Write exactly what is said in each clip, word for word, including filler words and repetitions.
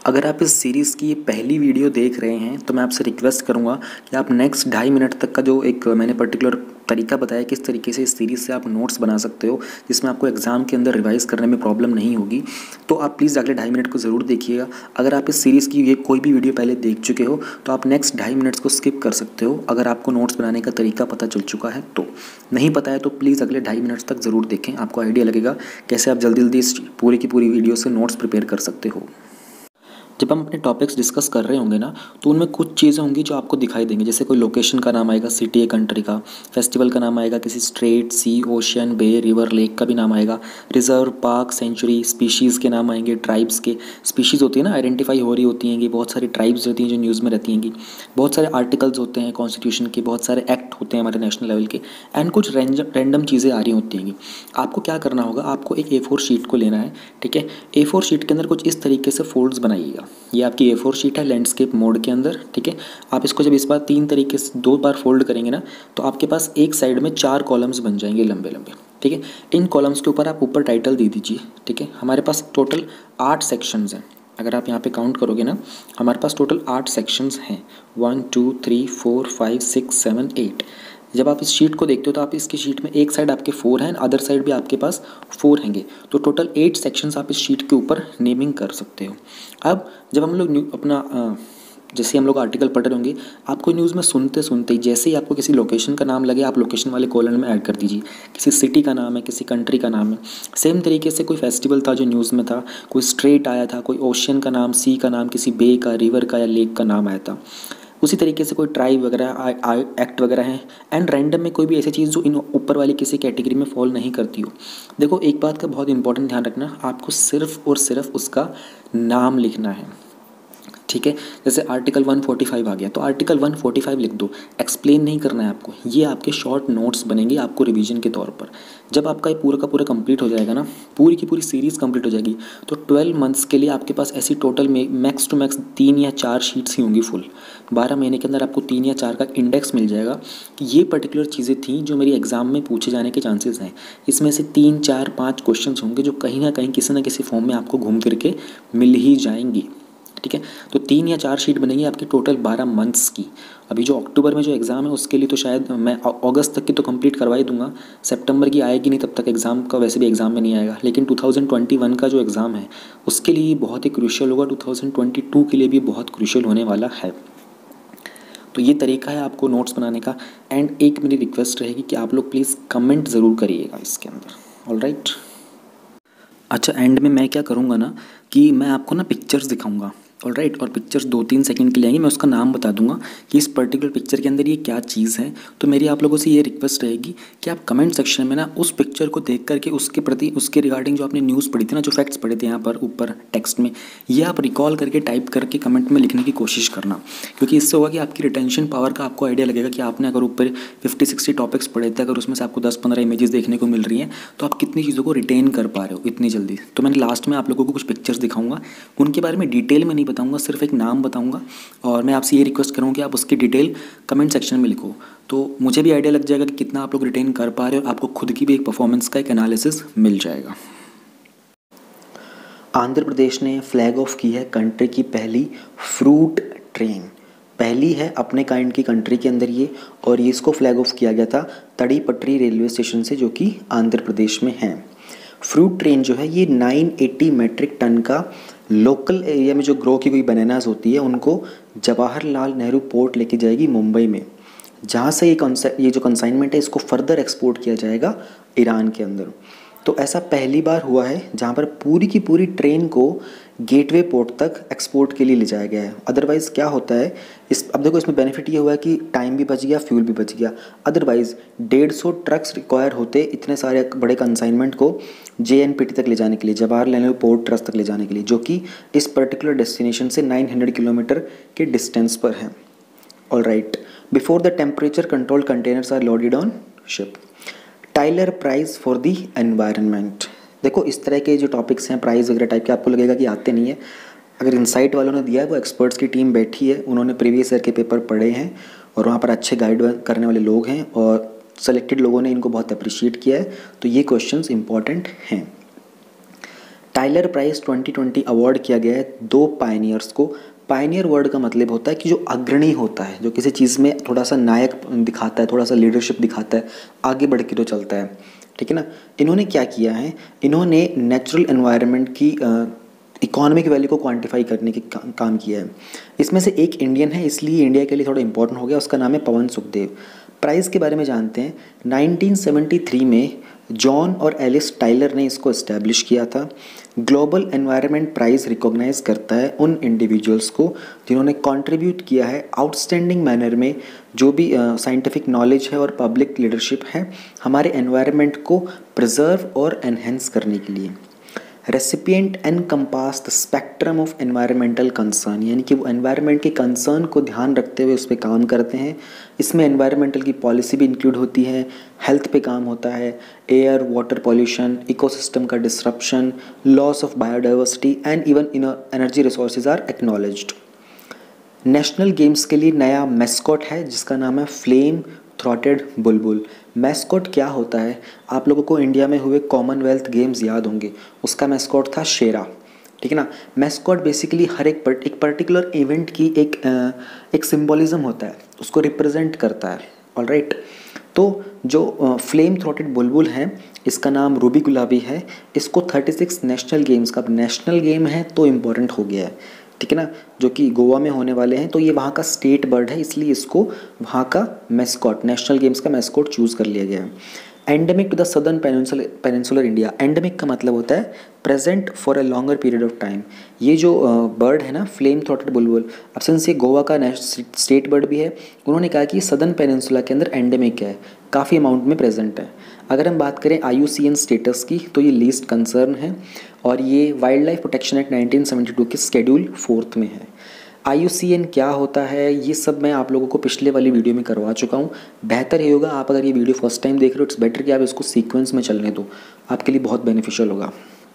अगर आप इस सीरीज़ की ये पहली वीडियो देख रहे हैं तो मैं आपसे रिक्वेस्ट करूंगा कि आप नेक्स्ट ढाई मिनट तक का जो एक मैंने पर्टिकुलर तरीका बताया किस तरीके से इस सीरीज़ से आप नोट्स बना सकते हो जिसमें आपको एग्ज़ाम के अंदर रिवाइज़ करने में प्रॉब्लम नहीं होगी, तो आप प्लीज़ अगले ढाई मिनट को ज़रूर देखिएगा। अगर आप इस सीरीज़ की ये कोई भी वीडियो पहले देख चुके हो तो आप नेक्स्ट ढाई मिनट्स को स्किप कर सकते हो। अगर आपको नोट्स बनाने का तरीका पता चल चुका है तो, नहीं पता है तो प्लीज़ अगले ढाई मिनट्स तक ज़रूर देखें, आपको आइडिया लगेगा कैसे आप जल्दी जल्दी इस पूरी की पूरी वीडियो से नोट्स प्रिपेयर कर सकते हो। जब हम अपने टॉपिक्स डिस्कस कर रहे होंगे ना तो उनमें कुछ चीज़ें होंगी जो आपको दिखाई देंगी, जैसे कोई लोकेशन का नाम आएगा, सिटी या कंट्री का, फेस्टिवल का नाम आएगा, किसी strait, sea, ocean, bay, river, lake का भी नाम आएगा, रिजर्व, पार्क, सेंचुरी, स्पीशीज़ के नाम आएंगे, ट्राइब्स के, स्पीशीज़ होती है ना आइडेंटिफाई हो रही होती हैं, बहुत सारी ट्राइब्स रहती हैं जो न्यूज़ में रहती हैं, बहुत सारे आर्टिकल्स होते हैं कॉन्स्टिट्यूशन के, बहुत सारे एक्ट होते हैं हमारे नेशनल लेवल के, एंड कुछ रैंडम चीज़ें आ रही होती हैं। आपको क्या करना होगा, आपको एक ए फोर शीट को लेना है, ठीक है। ए फोर शीट के अंदर कुछ इस तरीके से फोल्ड्स बनाइएगा। ये आपकी ए फोर शीट है लैंडस्केप मोड के अंदर, ठीक है। आप इसको जब इस बार तीन तरीके से दो बार फोल्ड करेंगे ना तो आपके पास एक साइड में चार कॉलम्स बन जाएंगे लंबे लंबे, ठीक है। इन कॉलम्स के ऊपर आप ऊपर टाइटल दे दीजिए, ठीक है। हमारे पास टोटल आठ सेक्शंस हैं। अगर आप यहाँ पे काउंट करोगे ना हमारे पास टोटल आठ सेक्शंस हैं, one two three four five six seven eight. जब आप इस शीट को देखते हो तो आप इसकी शीट में एक साइड आपके फोर हैं, अदर साइड भी आपके पास फोर हैंगे, तो टोटल एट सेक्शंस आप इस शीट के ऊपर नेमिंग कर सकते हो। अब जब हम लोग अपना जैसे हम लोग आर्टिकल पढ़ रहे होंगे, आपको न्यूज़ में सुनते सुनते ही जैसे ही आपको किसी लोकेशन का नाम लगे आप लोकेशन वाले कॉलम में ऐड कर दीजिए। किसी सिटी का नाम है, किसी कंट्री का नाम है, सेम तरीके से कोई फेस्टिवल था जो न्यूज़ में था, कोई स्ट्रेट आया था, कोई ओशियन का नाम, सी का नाम, किसी बे का, रिवर का या लेक का नाम आया था, उसी तरीके से कोई ट्राइब वगैरह एक्ट वगैरह हैं, एंड रैंडम में कोई भी ऐसी चीज़ जो इन ऊपर वाली किसी कैटेगरी में फॉल नहीं करती हो। देखो एक बात का बहुत इंपॉर्टेंट ध्यान रखना, आपको सिर्फ और सिर्फ उसका नाम लिखना है, ठीक है। जैसे आर्टिकल वन फोर्टी फाइव आ गया तो आर्टिकल वन फोर्टी फाइव लिख दो, एक्सप्लेन नहीं करना है आपको। ये आपके शॉर्ट नोट्स बनेंगे आपको रिवीजन के तौर पर। जब आपका ये पूरा का पूरा कंप्लीट हो जाएगा ना, पूरी की पूरी सीरीज़ कंप्लीट हो जाएगी, तो ट्वेल्व मंथ्स के लिए आपके पास ऐसी टोटल में मैक्स टू मैक्स तीन या चार शीट्स ही होंगी फुल। बारह महीने के अंदर आपको तीन या चार का इंडेक्स मिल जाएगा कि ये पर्टिकुलर चीज़ें थी जो मेरी एग्जाम में पूछे जाने के चांसेस हैं। इसमें से तीन चार पाँच क्वेश्चन होंगे जो कहीं ना कहीं किसी न किसी फॉर्म में आपको घूम फिर के मिल ही जाएंगी, ठीक है। तो तीन या चार शीट बनेंगी आपकी टोटल बारह मंथ्स की। अभी जो अक्टूबर में जो एग्ज़ाम है उसके लिए तो शायद मैं अगस्त तक की तो कंप्लीट करवा ही दूंगा, सितंबर की आएगी नहीं तब तक एग्ज़ाम का, वैसे भी एग्ज़ाम में नहीं आएगा, लेकिन टू थाउजेंड ट्वेंटी वन का जो एग्ज़ाम है उसके लिए बहुत ही क्रूशियल होगा, टू थाउजेंड ट्वेंटी टू के लिए भी बहुत क्रूशियल होने वाला है। तो ये तरीका है आपको नोट्स बनाने का। एंड एक मेरी रिक्वेस्ट रहेगी कि आप लोग प्लीज़ कमेंट ज़रूर करिएगा इसके अंदर, ऑल राइट। अच्छा, एंड में मैं क्या करूँगा ना कि मैं आपको ना पिक्चर्स दिखाऊंगा, ऑल राइट, और पिक्चर्स दो तीन सेकंड के लिए आएंगी, मैं उसका नाम बता दूंगा कि इस पर्टिकुलर पिक्चर के अंदर ये क्या चीज़ है। तो मेरी आप लोगों से ये रिक्वेस्ट रहेगी कि आप कमेंट सेक्शन में ना उस पिक्चर को देख करके उसके प्रति, उसके रिगार्डिंग जो आपने न्यूज़ पढ़ी थी ना, जो फैक्ट्स पढ़े थे यहाँ पर ऊपर टेक्स्ट में, ये आप रिकॉल करके टाइप करके कमेंट में लिखने की कोशिश करना, क्योंकि इससे होगा कि आपकी रिटेंशन पावर का आपको आइडिया लगेगा कि आपने अगर ऊपर फिफ्टी सिक्सटी टॉपिक्स पढ़े थे, अगर उसमें से आपको दस पंद्रह इमेजेस देखने को मिल रही हैं तो आप कितनी चीज़ों को रिटेन कर पा रहे हो इतनी जल्दी। तो मैंने लास्ट में आप लोगों को कुछ पिक्चर्स दिखाऊंगा, उनके बारे में डिटेल में नहीं बताऊंगा, सिर्फ एक नाम बताऊंगा, और मैं आपसे ये रिक्वेस्ट करूँगा कि आप उसकी डिटेल कमेंट सेक्शन में लिखो, तो मुझे भी आइडिया लग जाएगा कि कितना आप लोग रिटेन कर पा रहे हो, आपको खुद की भी एक परफॉर्मेंस का एक एनालिसिस मिल जाएगा। आंध्र प्रदेश ने फ्लैग ऑफ की है कंट्री की पहली फ्रूट ट्रेन, पहली है अपने काइंड की कंट्री के अंदर ये, और ये इसको फ्लैग ऑफ किया गया था तड़ी पटरी रेलवे स्टेशन से जो कि आंध्र प्रदेश में है। फ्रूट ट्रेन जो है ये नौ सौ अस्सी मेट्रिक टन का लोकल एरिया में जो ग्रो की हुई बनानास होती है उनको जवाहरलाल नेहरू पोर्ट लेके जाएगी मुंबई में, जहाँ से ये ये जो कंसाइनमेंट है इसको फर्दर एक्सपोर्ट किया जाएगा ईरान के अंदर। तो ऐसा पहली बार हुआ है जहाँ पर पूरी की पूरी ट्रेन को गेटवे पोर्ट तक एक्सपोर्ट के लिए ले जाया गया है। अदरवाइज़ क्या होता है इस, अब देखो इसमें बेनिफिट ये हुआ है कि टाइम भी बच गया, फ्यूल भी बच गया। अदरवाइज़ डेढ़ सौ ट्रक्स रिक्वायर होते इतने सारे बड़े कंसाइनमेंट को जे एन पी टी तक ले जाने के लिए, जवाहरलाल नेहरू पोर्ट ट्रस्ट तक ले जाने के लिए, जो कि इस पर्टिकुलर डेस्टिनेशन से नौ सौ किलोमीटर के डिस्टेंस पर है, all right. Before the temperature control containers are loaded on ship. Tyler prize for the environment. देखो इस तरह के जो टॉपिक्स हैं प्राइज़ वगैरह टाइप के, आपको लगेगा कि आते नहीं है, अगर इनसाइट वालों ने दिया है, वो एक्सपर्ट्स की टीम बैठी है, उन्होंने प्रीवियस ईयर के पेपर पढ़े हैं और वहाँ पर अच्छे गाइड करने वाले लोग हैं और सेलेक्टेड लोगों ने इनको बहुत अप्रिशिएट किया है, तो ये क्वेश्चंस इंपॉर्टेंट हैं। Tyler prize twenty twenty award किया गया है दो पायनियर्स को। पायनियर वर्ड का मतलब होता है कि जो अग्रणी होता है, जो किसी चीज़ में थोड़ा सा नायक दिखाता है, थोड़ा सा लीडरशिप दिखाता है, आगे बढ़ के जो चलता है, ठीक है ना। इन्होंने क्या किया है, इन्होंने नेचुरल एनवायरनमेंट की इकोनॉमिक वैल्यू को क्वांटिफाई करने के का, काम किया है। इसमें से एक इंडियन है, इसलिए इंडिया के लिए थोड़ा इंपॉर्टेंट हो गया, उसका नाम है पवन सुखदेव। प्राइज़ के बारे में जानते हैं। नाइनटीन सेवेंटी थ्री में जॉन और एलिस टाइलर ने इसको इस्टेब्लिश किया था। ग्लोबल एनवायरनमेंट प्राइज़ रिकॉग्नाइज करता है उन इंडिविजुअल्स को जिन्होंने कंट्रीब्यूट किया है आउटस्टैंडिंग मैनर में, जो भी साइंटिफिक नॉलेज है और पब्लिक लीडरशिप है हमारे एनवायरनमेंट को प्रिजर्व और एनहेंस करने के लिए। Recipient encompass the spectrum of environmental concern, यानी कि वो एनवायरनमेंट के कंसर्न को ध्यान रखते हुए उस पर काम करते हैं। इसमें एनवायरमेंटल की पॉलिसी भी इंक्लूड होती है, हेल्थ पे काम होता है, एयर वाटर पॉल्यूशन, इकोसिस्टम का disruption, loss of biodiversity and even in energy resources are acknowledged. National games के लिए नया मैस्कॉट है जिसका नाम है फ्लेम थ्रॉटेड बुलबुल। मैस्कॉट क्या होता है, आप लोगों को इंडिया में हुए कॉमनवेल्थ गेम्स याद होंगे, उसका मैस्कॉट था शेरा, ठीक है ना। मैस्कॉट बेसिकली हर एक पर्ट एक पर्टिकुलर इवेंट की एक एक सिंबॉलिज्म होता है, उसको रिप्रेजेंट करता है, ऑलराइट। तो जो फ्लेम थ्रॉटेड बुलबुल है, इसका नाम रूबी गुलाबी है। इसको थर्टी सिक्स नेशनल गेम्स का, नेशनल गेम है तो इम्पोर्टेंट हो गया है, ठीक है ना, जो कि गोवा में होने वाले हैं, तो ये वहाँ का स्टेट बर्ड है, इसलिए इसको वहाँ का मैस्कॉट, नेशनल गेम्स का मैस्कॉट चूज़ कर लिया गया है। Endemic to the southern peninsular peninsular India. Endemic का मतलब होता है present for a longer period of time. ये जो बर्ड है ना फ्लेम थ्रॉटेड बुलबुल, अब सिंस ये गोवा का स्टेट बर्ड भी है, उन्होंने कहा कि सदर्न पेनिनसुला के अंदर एंडेमिक है, काफ़ी अमाउंट में प्रेजेंट है। अगर हम बात करें I U C N status की, तो ये लीस्ट कंसर्न है और ये wild life protection act nineteen seventy two के स्केड्यूल फोर्थ में है। आई यू सी एन क्या होता है, ये सब मैं आप लोगों को पिछले वाली वीडियो में करवा चुका हूँ। बेहतर ये होगा, आप अगर ये वीडियो फर्स्ट टाइम देख रहे हो, इट्स बेटर कि आप इसको सीक्वेंस में चलने दो, आपके लिए बहुत बेनिफिशियल होगा।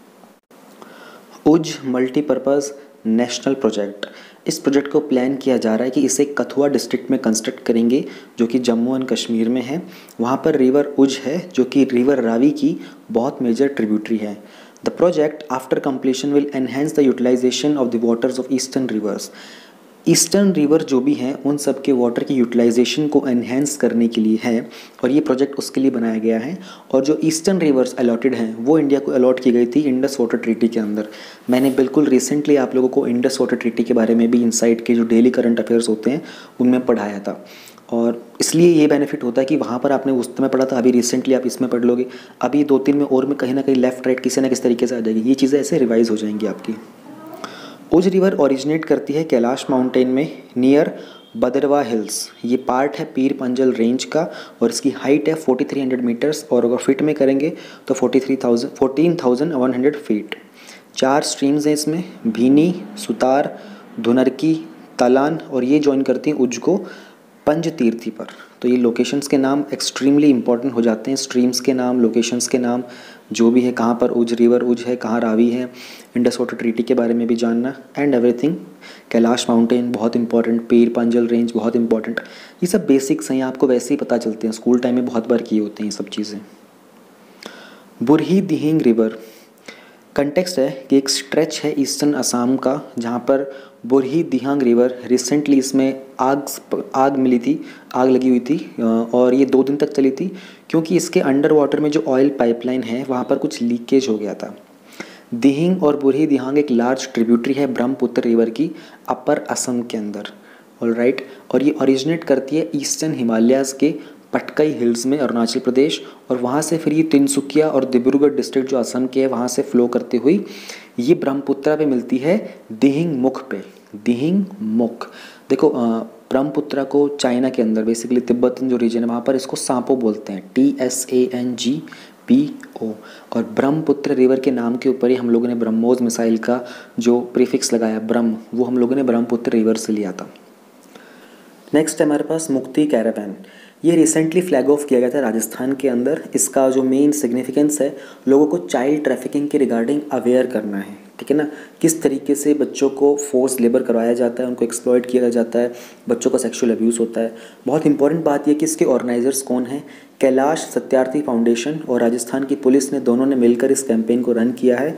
उज मल्टीपर्पज़ नेशनल प्रोजेक्ट, इस प्रोजेक्ट को प्लान किया जा रहा है कि इसे कथुआ डिस्ट्रिक्ट में कंस्ट्रक्ट करेंगे, जो कि जम्मू एंड कश्मीर में है। वहाँ पर रिवर उज है, जो कि रिवर रावी की बहुत मेजर ट्रिब्यूटरी है। The project after completion will enhance the utilization of the waters of eastern rivers. Eastern river जो भी हैं उन सब के वाटर की यूटिलाइजेशन को एनहेंस करने के लिए है और ये प्रोजेक्ट उसके लिए बनाया गया है। और जो ईस्टर्न रिवर्स अलॉटेड हैं वो इंडिया को अलॉट की गई थी इंडस वाटर ट्रीटी के अंदर। मैंने बिल्कुल रिसेंटली आप लोगों को इंडस वाटर ट्रीटी के बारे में भी इनसाइट के जो डेली करंट अफेयर्स होते हैं उनमें पढ़ाया था, और इसलिए ये बेनिफिट होता है कि वहाँ पर आपने उस समय पढ़ा था, अभी रिसेंटली आप इसमें पढ़ लोगे, अभी दो तीन में और में कहीं ना कहीं लेफ्ट राइट किसी ना किस तरीके से आ जाएगी, ये चीज़ें ऐसे रिवाइज हो जाएंगी आपकी। उज रिवर ओरिजिनेट करती है कैलाश माउंटेन में नियर बदरवा हिल्स। ये पार्ट है पीर पंजल रेंज का और इसकी हाइट है फोर्टी थ्री हंड्रेड मीटर्स, और अगर फिट में करेंगे तो forty three thousand fourteen thousand one hundred feet. चार स्ट्रीम्स हैं इसमें, भीनी, सुतार, धुनरकी, तलान, और ये ज्वाइन करती हैं उज को पंज तीर्थी पर। तो ये लोकेशंस के नाम एक्सट्रीमली इंपॉर्टेंट हो जाते हैं, स्ट्रीम्स के नाम, लोकेशंस के नाम, जो भी है, कहाँ पर उज रिवर उज है, कहाँ रावी है, इंडस वाटर ट्रीटी के बारे में भी जानना एंड एवरीथिंग। कैलाश माउंटेन बहुत इंपॉर्टेंट, पीर पंजल रेंज बहुत इंपॉर्टेंट, ये सब बेसिक्स हैं, आपको वैसे ही पता चलते हैं, स्कूल टाइम में बहुत बार किए होते हैं ये सब चीज़ें। बुरही दिहिंग रिवर, कंटेक्स्ट है कि एक स्ट्रेच है ईस्टर्न असम का जहाँ पर बुरही दिहांग रिवर, रिसेंटली इसमें आग आग मिली थी, आग लगी हुई थी और ये दो दिन तक चली थी क्योंकि इसके अंडर वाटर में जो ऑयल पाइपलाइन है वहाँ पर कुछ लीकेज हो गया था। दिहिंग और बुरही दिहांग एक लार्ज ट्रिब्यूटरी है ब्रह्मपुत्र रिवर की अपर असम के अंदर, ऑलराइट, और ये ओरिजिनेट करती है ईस्टर्न हिमालयाज़ के पटकाई हिल्स में अरुणाचल प्रदेश, और वहाँ से फिर ये तिनसुकिया और डिब्रूगढ़ डिस्ट्रिक्ट जो असम के है वहाँ से फ्लो करते हुई ये ब्रह्मपुत्रा पे मिलती है दिहिंग मुख पे। दिहिंग मुख, देखो ब्रह्मपुत्रा को चाइना के अंदर बेसिकली तिब्बतन जो रीजन है वहाँ पर इसको सांपो बोलते हैं, T S A N G P O, और ब्रह्मपुत्र रिवर के नाम के ऊपर ही हम लोगों ने ब्रह्मोस मिसाइल का जो प्रीफिक्स लगाया ब्रह्म, वो हम लोगों ने ब्रह्मपुत्र रिवर से लिया था। नेक्स्ट है हमारे पास मुक्ति कैरावैन। ये रिसेंटली फ्लैग ऑफ किया गया था राजस्थान के अंदर। इसका जो मेन सिग्निफिकेंस है, लोगों को चाइल्ड ट्रैफिकिंग के रिगार्डिंग अवेयर करना है, ठीक है ना, किस तरीके से बच्चों को फोर्स लेबर करवाया जाता है, उनको एक्सप्लॉइट किया जाता है, बच्चों का सेक्सुअल अब्यूज़ होता है। बहुत इंपॉर्टेंट बात यह कि इसके ऑर्गेनाइजर्स कौन हैं, कैलाश सत्यार्थी फाउंडेशन और राजस्थान की पुलिस ने दोनों ने मिलकर इस कैंपेन को रन किया है।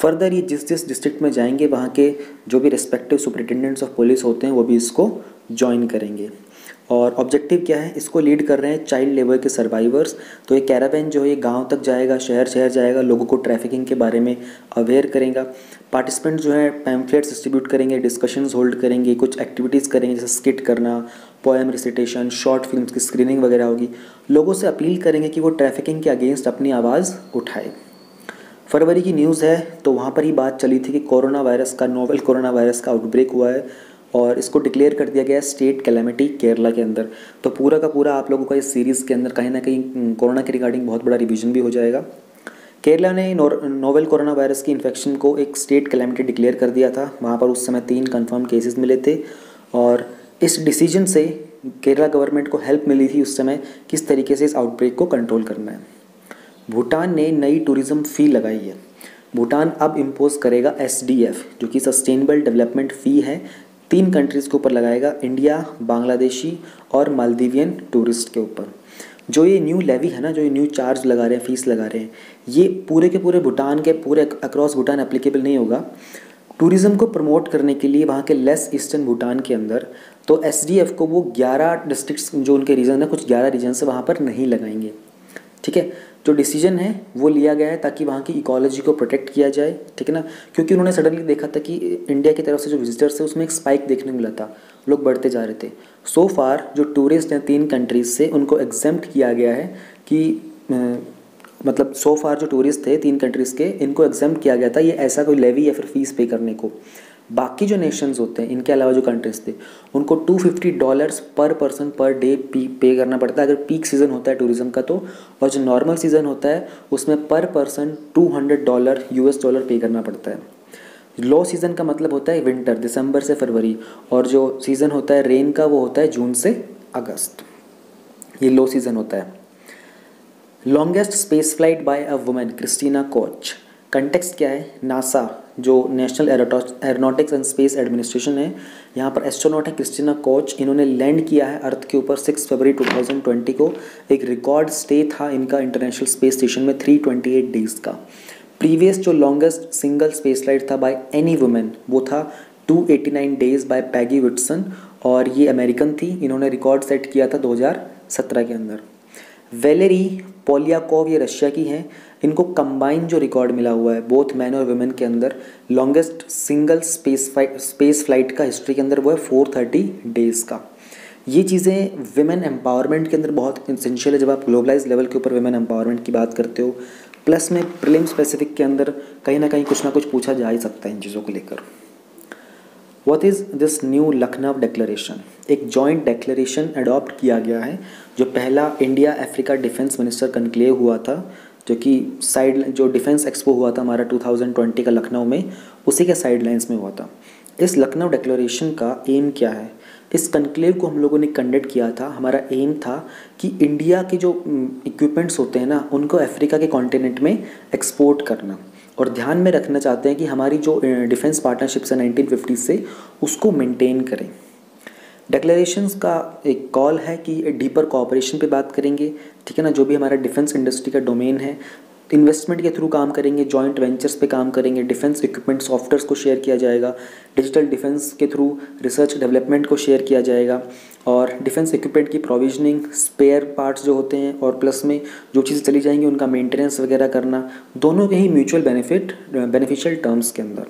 फर्दर ये जिस जिस डिस्ट्रिक्ट में जाएंगे वहाँ के जो भी रिस्पेक्टिव सुपरिटेंडेंट्स ऑफ पुलिस होते हैं वो भी इसको ज्वाइन करेंगे। और ऑब्जेक्टिव क्या है, इसको लीड कर रहे हैं चाइल्ड लेबर के सर्वाइवर्स। तो ये कैरावैन जो है ये गांव तक जाएगा, शहर शहर जाएगा, लोगों को ट्रैफिकिंग के बारे में अवेयर करेगा। पार्टिसिपेंट जो है पैम्फलेट्स डिस्ट्रीब्यूट करेंगे, डिस्कशंस होल्ड करेंगे, कुछ एक्टिविटीज़ करेंगे जैसे स्किट करना, पोएम रिसिटेशन, शॉर्ट फिल्म्स की स्क्रीनिंग वगैरह होगी। लोगों से अपील करेंगे कि वो ट्रैफिकिंग के अगेंस्ट अपनी आवाज़ उठाए। फरवरी की न्यूज़ है तो वहाँ पर ही बात चली थी कि कोरोना वायरस का, नोवेल कोरोना वायरस का आउटब्रेक हुआ है और इसको डिक्लेयर कर दिया गया है स्टेट कैलेमिटी केरला के अंदर। तो पूरा का पूरा आप लोगों का इस सीरीज़ के अंदर कहीं ना कहीं कोरोना के रिगार्डिंग बहुत बड़ा रिवीजन भी हो जाएगा। केरला ने नोवेल कोरोना वायरस की इन्फेक्शन को एक स्टेट कैलेमिटी डिक्लेयर कर दिया था। वहाँ पर उस समय तीन कंफर्म केसेस मिले थे और इस डिसीजन से केरला गवर्नमेंट को हेल्प मिली थी उस समय किस तरीके से इस आउटब्रेक को कंट्रोल करना है। भूटान ने नई टूरिज़्म फ़ी लगाई है। भूटान अब इम्पोज करेगा एस डी एफ जो कि सस्टेनेबल डेवलपमेंट फ़ी है, तीन कंट्रीज़ के ऊपर लगाएगा, इंडिया, बांग्लादेशी और मालदीवियन टूरिस्ट के ऊपर। जो ये न्यू लेवी है ना, जो ये न्यू चार्ज लगा रहे हैं, फीस लगा रहे हैं, ये पूरे के पूरे भूटान के पूरे अक्रॉस भूटान एप्लीकेबल नहीं होगा। टूरिज़्म को प्रमोट करने के लिए वहाँ के लेस ईस्टर्न भूटान के अंदर तो एस डी एफ को वो ग्यारह डिस्ट्रिक्ट्स जो उनके रीजन है, कुछ ग्यारह रीजन से वहाँ पर नहीं लगाएंगे। ठीक है, जो डिसीजन है वो लिया गया है ताकि वहाँ की इकोलॉजी को प्रोटेक्ट किया जाए। ठीक है ना, क्योंकि उन्होंने सडनली देखा था कि इंडिया की तरफ से जो विजिटर्स है उसमें एक स्पाइक देखने को मिला था, लोग बढ़ते जा रहे थे। सो फार जो टूरिस्ट हैं तीन कंट्रीज़ से उनको एग्जेम्प्ट किया गया है कि आ, मतलब सो फार जो टूरिस्ट थे तीन कंट्रीज़ के, इनको एग्जेम्प्ट किया गया था ये ऐसा कोई लेवी या फिर फीस पे करने को। बाकी जो नेशंस होते हैं इनके अलावा जो कंट्रीज थे उनको two fifty dollars per person per day पी पे करना पड़ता है अगर पीक सीज़न होता है टूरिज़्म का तो, और जो नॉर्मल सीज़न होता है उसमें per person two hundred dollar US dollar pay करना पड़ता है। लो सीज़न का मतलब होता है विंटर, दिसंबर से फरवरी, और जो सीज़न होता है रेन का वो होता है जून से अगस्त, ये लो सीज़न होता है। Longest space flight by a women Christina Koch. Context क्या है, नासा जो national aeronautics and space administration है, यहाँ पर एस्ट्रोनॉट है क्रिस्टीना कोच। इन्होंने लैंड किया है अर्थ के ऊपर सिक्स फरवरी टू थाउजेंड ट्वेंटी को। एक रिकॉर्ड स्टे था इनका इंटरनेशनल स्पेस स्टेशन में थ्री ट्वेंटी एट डेज़ का। प्रीवियस जो लॉन्गेस्ट सिंगल स्पेस फ्लाइट था बाय एनी वुमेन वो था two eighty nine days by Peggy Whitson, और ये अमेरिकन थी। इन्होंने रिकॉर्ड सेट किया था दो हज़ार सत्रह के अंदर। वेलेरी पोलियाकोव ये रशिया की हैं। इनको कंबाइन जो रिकॉर्ड मिला हुआ है बोथ मैन और वुमेन के अंदर, longest single space space flight का हिस्ट्री के अंदर वो है फोर थर्टी डेज़ का। ये चीज़ें विमेन एम्पावरमेंट के अंदर बहुत इसेंशियल है जब आप ग्लोबलाइज लेवल के ऊपर विमेन एम्पावरमेंट की बात करते हो। प्लस में प्रीलिम स्पेसिफिक के अंदर कहीं ना कहीं कुछ ना कुछ पूछा जा ही सकता है इन चीज़ों को लेकर। What is this new Lucknow declaration? एक जॉइंट डिक्लेरेशन अडॉप्ट किया गया है जो पहला India Africa defence minister conclave हुआ था, जो कि साइड जो डिफेंस एक्सपो हुआ था हमारा टू थाउजेंड ट्वेंटी का लखनऊ में, उसी के साइड लाइन्स में हुआ था। इस लखनऊ डिक्लेरेशन का एम क्या है? इस कनक्लेव को हम लोगों ने कंडक्ट किया था। हमारा एम था कि इंडिया के जो इक्विपमेंट्स होते हैं ना उनको अफ्रीका के कॉन्टिनेंट में एक्सपोर्ट करना, और ध्यान में रखना चाहते हैं कि हमारी जो डिफेंस पार्टनरशिप्स है नाइनटीन फिफ्टी से उसको मेंटेन करें। डिक्लेरेशंस का एक कॉल है कि डीपर कोऑपरेशन पे बात करेंगे। ठीक है ना, जो भी हमारा डिफेंस इंडस्ट्री का डोमेन है इन्वेस्टमेंट के थ्रू काम करेंगे, जॉइंट वेंचर्स पे काम करेंगे, डिफेंस इक्विपमेंट सॉफ्टवेयर्स को शेयर किया जाएगा, डिजिटल डिफेंस के थ्रू रिसर्च डेवलपमेंट को शेयर किया जाएगा, और डिफेंस इक्विपमेंट की प्रोविजनिंग, स्पेयर पार्ट्स जो होते हैं और प्लस में जो चीज़ें चली जाएंगी उनका मेंटेनेंस वगैरह करना, दोनों के ही म्यूचुअल बेनिफिट बेनिफिशियल टर्म्स के अंदर।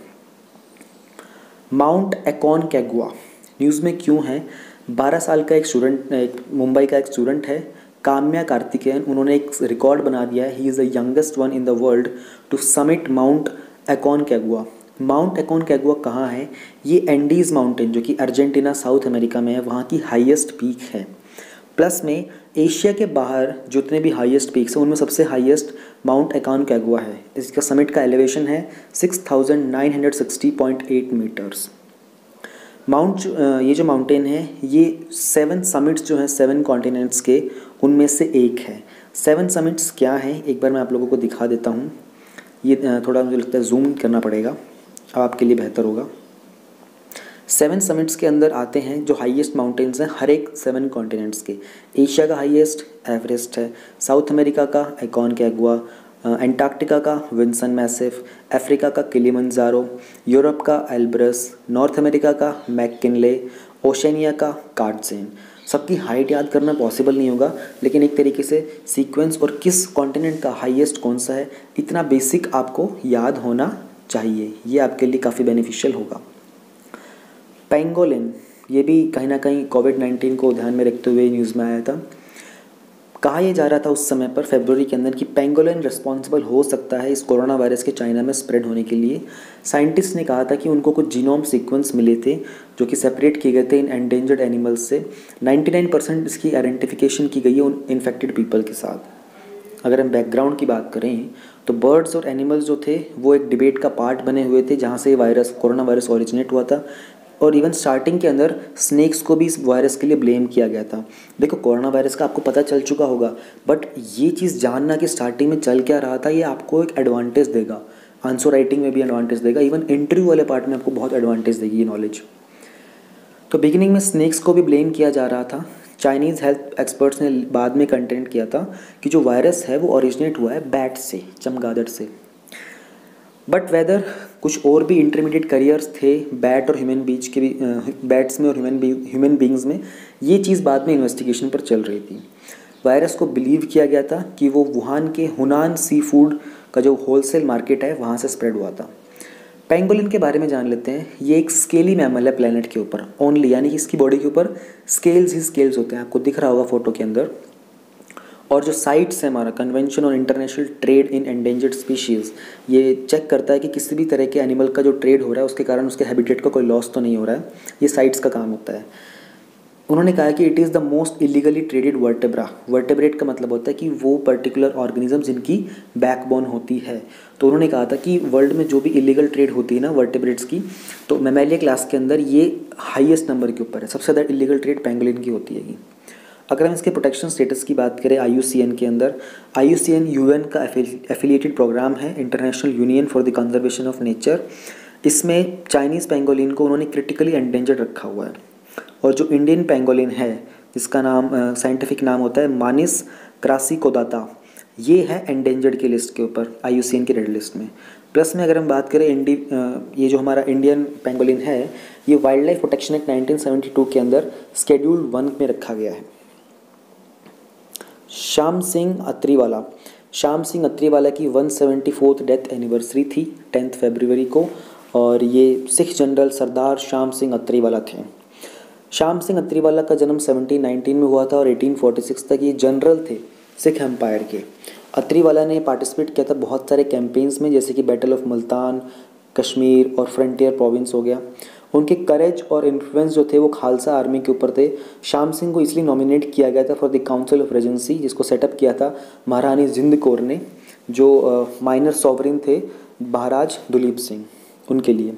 माउंट एकोनकागुआ न्यूज़ में क्यों है? बारह साल का एक स्टूडेंट, एक मुंबई का एक स्टूडेंट है काम्या कार्तिकेयन, उन्होंने एक रिकॉर्ड बना दिया है। He is the youngest one in the world to summit mount Aconcagua. Mount Aconcagua कहाँ है? ये एंडीज़ माउंटेन जो कि अर्जेंटीना साउथ अमेरिका में है, वहाँ की हाईएस्ट पीक है। प्लस में एशिया के बाहर जितने भी हाईएस्ट पीक्स हैं उनमें सबसे हाईएस्ट माउंट एकोनकागुआ है। इसका समिट का एलिवेशन है six thousand nine hundred sixty point eight metres. Mount ये जो माउंटेन है ये सेवन समिट्स जो हैं सेवन कॉन्टिनेंट्स के उनमें से एक है। सेवन समिट्स क्या हैं एक बार मैं आप लोगों को दिखा देता हूँ। ये थोड़ा मुझे लगता है जूम करना पड़ेगा, आपके लिए बेहतर होगा। सेवन समिट्स के अंदर आते हैं जो हाईएस्ट माउंटेन्स हैं हर एक सेवन कॉन्टिनेंट्स के। एशिया का हाईएस्ट एवरेस्ट है, साउथ अमेरिका का एकोनकागुआ, एंटार्क्टिका का विंसन मैसिव, अफ्रीका का किलिमंजारो, यूरोप का एल्ब्रस, नॉर्थ अमेरिका का मैककिनले, ओशनिया का कार्टजेन। सबकी हाइट याद करना पॉसिबल नहीं होगा, लेकिन एक तरीके से सीक्वेंस और किस कॉन्टिनेंट का हाईएस्ट कौन सा है, इतना बेसिक आपको याद होना चाहिए। ये आपके लिए काफ़ी बेनिफिशियल होगा। पेंगोलिन, ये भी कहीं ना कहीं कोविड नाइन्टीन को ध्यान में रखते हुए न्यूज़ में आया था। कहा यह जा रहा था उस समय पर फरवरी के अंदर कि पेंगोलिन रिस्पॉन्सिबल हो सकता है इस कोरोना वायरस के चाइना में स्प्रेड होने के लिए। साइंटिस्ट ने कहा था कि उनको कुछ जीनोम सीक्वेंस मिले थे जो कि सेपरेट किए गए थे इन एंडेंजर्ड एनिमल्स से। निन्यानवे परसेंट इसकी आइडेंटिफिकेशन की गई है उन इन्फेक्टेड पीपल के साथ। अगर हम बैकग्राउंड की बात करें तो बर्ड्स और एनिमल्स जो थे वो एक डिबेट का पार्ट बने हुए थे, जहाँ से वायरस कोरोना वायरस ओरिजिनेट हुआ था। और इवन स्टार्टिंग के अंदर स्नेक्स को भी इस वायरस के लिए ब्लेम किया गया था। देखो, कोरोना वायरस का आपको पता चल चुका होगा, बट ये चीज़ जानना कि स्टार्टिंग में चल क्या रहा था, ये आपको एक एडवांटेज देगा। आंसर राइटिंग में भी एडवांटेज देगा, इवन इंटरव्यू वाले पार्ट में आपको बहुत एडवांटेज देगी ये नॉलेज। तो बिगिनिंग में स्नेक्स को भी ब्लेम किया जा रहा था। चाइनीज़ हेल्थ एक्सपर्ट्स ने बाद में कंटेंट किया था कि जो वायरस है वो ओरिजिनेट हुआ है बैट से, चमगादड़ से। बट वेदर कुछ और भी इंटरमीडिएट करियर्स थे बैट और ह्यूमन बीच के भी, बैट्स में और ह्यूमन ह्यूमन बींग्स में, ये चीज़ बाद में इन्वेस्टिगेशन पर चल रही थी। वायरस को बिलीव किया गया था कि वो वुहान के हुनान सी फूड का जो होलसेल मार्केट है वहाँ से स्प्रेड हुआ था। पेंगोलिन के बारे में जान लेते हैं। ये एक स्केली मैमल है प्लेनेट के ऊपर ओनली, यानी कि इसकी बॉडी के ऊपर स्केल्स ही स्केल्स होते हैं, आपको दिख रहा होगा फोटो के अंदर। और जो साइट्स है हमारा कन्वेंशन और international trade in endangered species, ये चेक करता है कि किसी भी तरह के एनिमल का जो ट्रेड हो रहा है उसके कारण उसके हैबिटेट का कोई लॉस तो नहीं हो रहा है। ये साइट्स का काम होता है। उन्होंने कहा कि it is the most illegally traded vertebra. Vertebrate का मतलब होता है कि वो पर्टिकुलर ऑर्गेनिज्म जिनकी बैकबोन होती है। तो उन्होंने कहा था कि वर्ल्ड में जो भी इलीगल ट्रेड होती है ना वर्टेब्रेट्स की, तो मैमेलिया क्लास के अंदर ये हाईएस्ट नंबर के ऊपर है। सबसे ज़्यादा इलीगल ट्रेड पेंगोलिन की होती है। अगर हम इसके प्रोटेक्शन स्टेटस की बात करें आई यू सी एन के अंदर, I U C N UN का एफिलिएटेड प्रोग्राम है, international union for the conservation of nature. इसमें चाइनीज़ पेंगोलिन को उन्होंने क्रिटिकली एंडेंजर्ड रखा हुआ है। और जो इंडियन पेंगोलिन है जिसका नाम साइंटिफिक नाम होता है मानिस क्रासिकोडाटा, ये है एंडेंजर्ड की लिस्ट के ऊपर आई यू सी एन की रेड लिस्ट में। प्लस में अगर हम बात करें इंडी ये जो हमारा इंडियन पेंगोलिन है, ये wild life protection act nineteen seventy two के अंदर शेड्यूल वन में रखा गया है। श्याम सिंह अत्रीवाला, श्याम सिंह अत्रीवाला की one seventy fourth death anniversary थी टेंथ फरवरी को, और ये सिख जनरल सरदार श्याम सिंह अत्रीवाला थे। श्याम सिंह अत्रीवाला का जन्म सेवनटीन नाइनटीन में हुआ था और एटीन फोर्टी सिक्स तक ये जनरल थे सिख एम्पायर के। अत्रीवाला ने पार्टिसिपेट किया था बहुत सारे कैंपेन्स में, जैसे कि बैटल ऑफ मुल्तान, कश्मीर और फ्रंटियर प्रोविंस हो गया। उनके करेज और इन्फ्लुएंस जो थे वो खालसा आर्मी के ऊपर थे। श्याम सिंह को इसलिए नॉमिनेट किया गया था for the council of regency, जिसको सेटअप किया था महारानी जिंद कौर ने, जो माइनर सॉवरिन थे महाराज दुलीप सिंह, उनके लिए।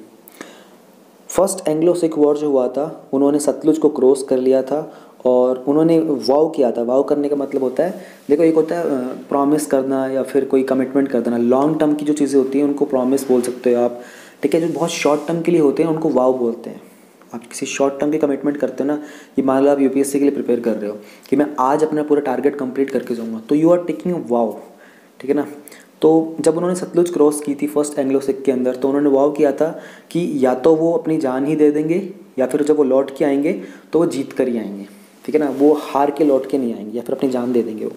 फर्स्ट एंग्लो सिख वॉर जो हुआ था, उन्होंने सतलुज को क्रॉस कर लिया था और उन्होंने वाव किया था। वाव करने का मतलब होता है, देखो एक होता है प्रॉमिस करना या फिर कोई कमिटमेंट कर देना। लॉन्ग टर्म की जो चीज़ें होती हैं उनको प्रॉमिस बोल सकते हो आप, ठीक है। जो बहुत शॉर्ट टर्म के लिए होते हैं उनको वाव बोलते हैं। आप किसी शॉर्ट टर्म की कमिटमेंट करते हो ना, ये मान लो आप यूपीएससी के लिए प्रिपेयर कर रहे हो कि मैं आज अपना पूरा टारगेट कंप्लीट करके जाऊँगा, तो यू आर टेकिंग वाव, ठीक है ना। तो जब उन्होंने सतलुज क्रॉस की थी फर्स्ट एंग्लो सिख के अंदर, तो उन्होंने वाव किया था कि या तो वो अपनी जान ही दे देंगे या फिर जब वो लौट के आएंगे तो वो जीत कर ही आएंगे, ठीक है ना। वो हार के लौट के नहीं आएंगे या फिर अपनी जान दे देंगे वो।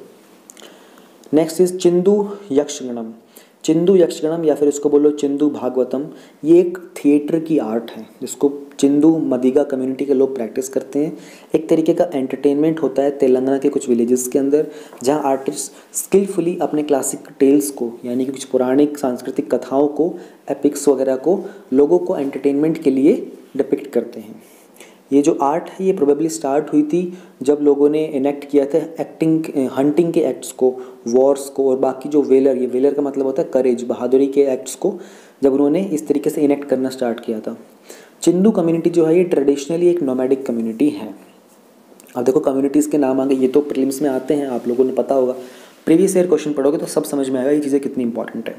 Next is चिंदू यक्षगणम। चिंदू यक्षगणम या फिर इसको बोलो चिंदू भागवतम, ये एक थिएटर की आर्ट है जिसको चिंदू मदिगा कम्युनिटी के लोग प्रैक्टिस करते हैं। एक तरीके का एंटरटेनमेंट होता है तेलंगाना के कुछ विलेजेस के अंदर, जहां आर्टिस्ट स्किलफुली अपने क्लासिक टेल्स को, यानी कि कुछ पौराणिक सांस्कृतिक कथाओं को, एपिक्स वगैरह को लोगों को एंटरटेनमेंट के लिए डिपिक्ट करते हैं। ये जो आर्ट है ये प्रोबेबली स्टार्ट हुई थी जब लोगों ने इनेक्ट किया था एक्टिंग हंटिंग के एक्ट्स को, वॉर्स को, और बाकी जो वेलर, ये वेलर का मतलब होता है करेज, बहादुरी के एक्ट्स को, जब उन्होंने इस तरीके से इनेक्ट करना स्टार्ट किया था। चिंदू कम्युनिटी जो है ये ट्रेडिशनली एक नोमैडिक कम्युनिटी है। अब देखो कम्युनिटीज़ के नाम आगे, ये तो प्रीलिम्स में आते हैं, आप लोगों ने पता होगा, प्रीवियस ईयर क्वेश्चन पढ़ोगे तो सब समझ में आएगा ये चीज़ें कितनी इंपॉर्टेंट है।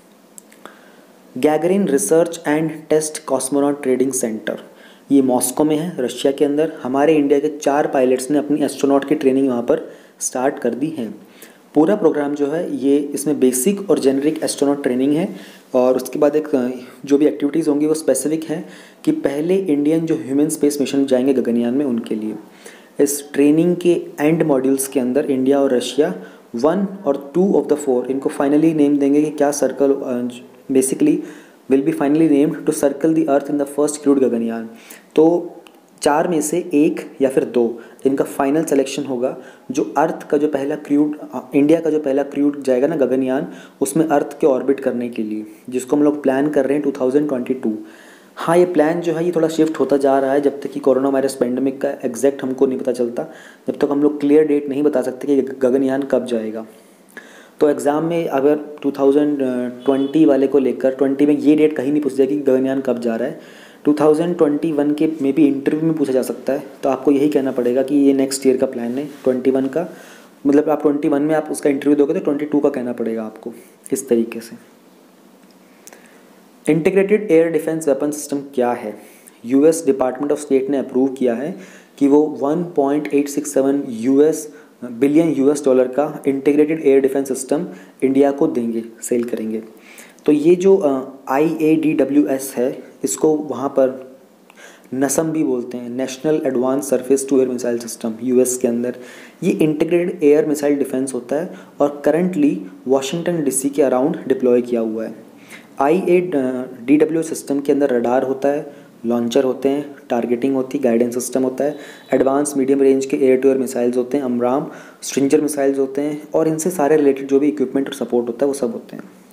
Gagarin research and test cosmonaut trading centre, ये मॉस्को में है रशिया के अंदर। हमारे इंडिया के चार पायलट्स ने अपनी एस्ट्रोनॉट की ट्रेनिंग वहाँ पर स्टार्ट कर दी है। पूरा प्रोग्राम जो है ये इसमें बेसिक और जेनरिक एस्ट्रोनॉट ट्रेनिंग है, और उसके बाद एक जो भी एक्टिविटीज़ होंगी वो स्पेसिफिक है कि पहले इंडियन जो ह्यूमन स्पेस मिशन जाएंगे गगनयान में उनके लिए। इस ट्रेनिंग के एंड मॉड्यूल्स के अंदर इंडिया और रशिया वन और टू ऑफ द फोर इनको फाइनली नेम देंगे कि क्या circle basically will be finally named to circle the earth in the first crewed Gaganyaan. तो चार में से एक या फिर दो इनका फाइनल सिलेक्शन होगा। जो अर्थ का जो पहला क्रूड इंडिया का जो पहला क्रूड जाएगा ना गगनयान, उसमें अर्थ के ऑर्बिट करने के लिए, जिसको हम लोग प्लान कर रहे हैं टू थाउजेंड ट्वेंटी टू। हाँ, ये प्लान जो है ये थोड़ा शिफ्ट होता जा रहा है जब तक कि कोरोना वायरस पेंडेमिक का एग्जैक्ट हमको नहीं पता चलता, जब तक हम लोग क्लियर डेट नहीं बता सकते कि गगनयान कब जाएगा। तो एग्ज़ाम में अगर टू थाउजेंड ट्वेंटी वाले को लेकर ट्वेंटी में ये डेट कहीं नहीं पूछ जाएगी कि गगनयान कब जा रहा है, टू थाउजेंड ट्वेंटी वन के मे बी इंटरव्यू में पूछा जा सकता है। तो आपको यही कहना पड़ेगा कि ये नेक्स्ट ईयर का प्लान है ट्वेंटी वन का, मतलब आप ट्वेंटी वन में आप उसका इंटरव्यू दोगे तो ट्वेंटी टू का कहना पड़ेगा आपको, इस तरीके से। Integrated air defence weapon system क्या है? यूएस डिपार्टमेंट ऑफ स्टेट ने अप्रूव किया है कि वो one point eight six seven US billion US dollar का integrated air defence system India को देंगे, सेल करेंगे। तो ये जो I A D W S है, इसको वहाँ पर नसम भी बोलते हैं, national advance surface to air missile system, US के अंदर ये इंटीग्रेटेड एयर मिसाइल डिफेंस होता है और करंटली वाशिंगटन डीसी के अराउंड डिप्लॉय किया हुआ है। I A D W system के अंदर रडार होता है, लॉन्चर होते हैं, टारगेटिंग होती है, गाइडेंस सिस्टम होता है, एडवांस मीडियम रेंज के एयर टू एयर मिसाइल्स होते हैं, अमराम स्ट्रिंजर मिसाइल्स होते हैं, और इनसे सारे रिलेटेड जो भी इक्विपमेंट और सपोर्ट होता है वो सब होते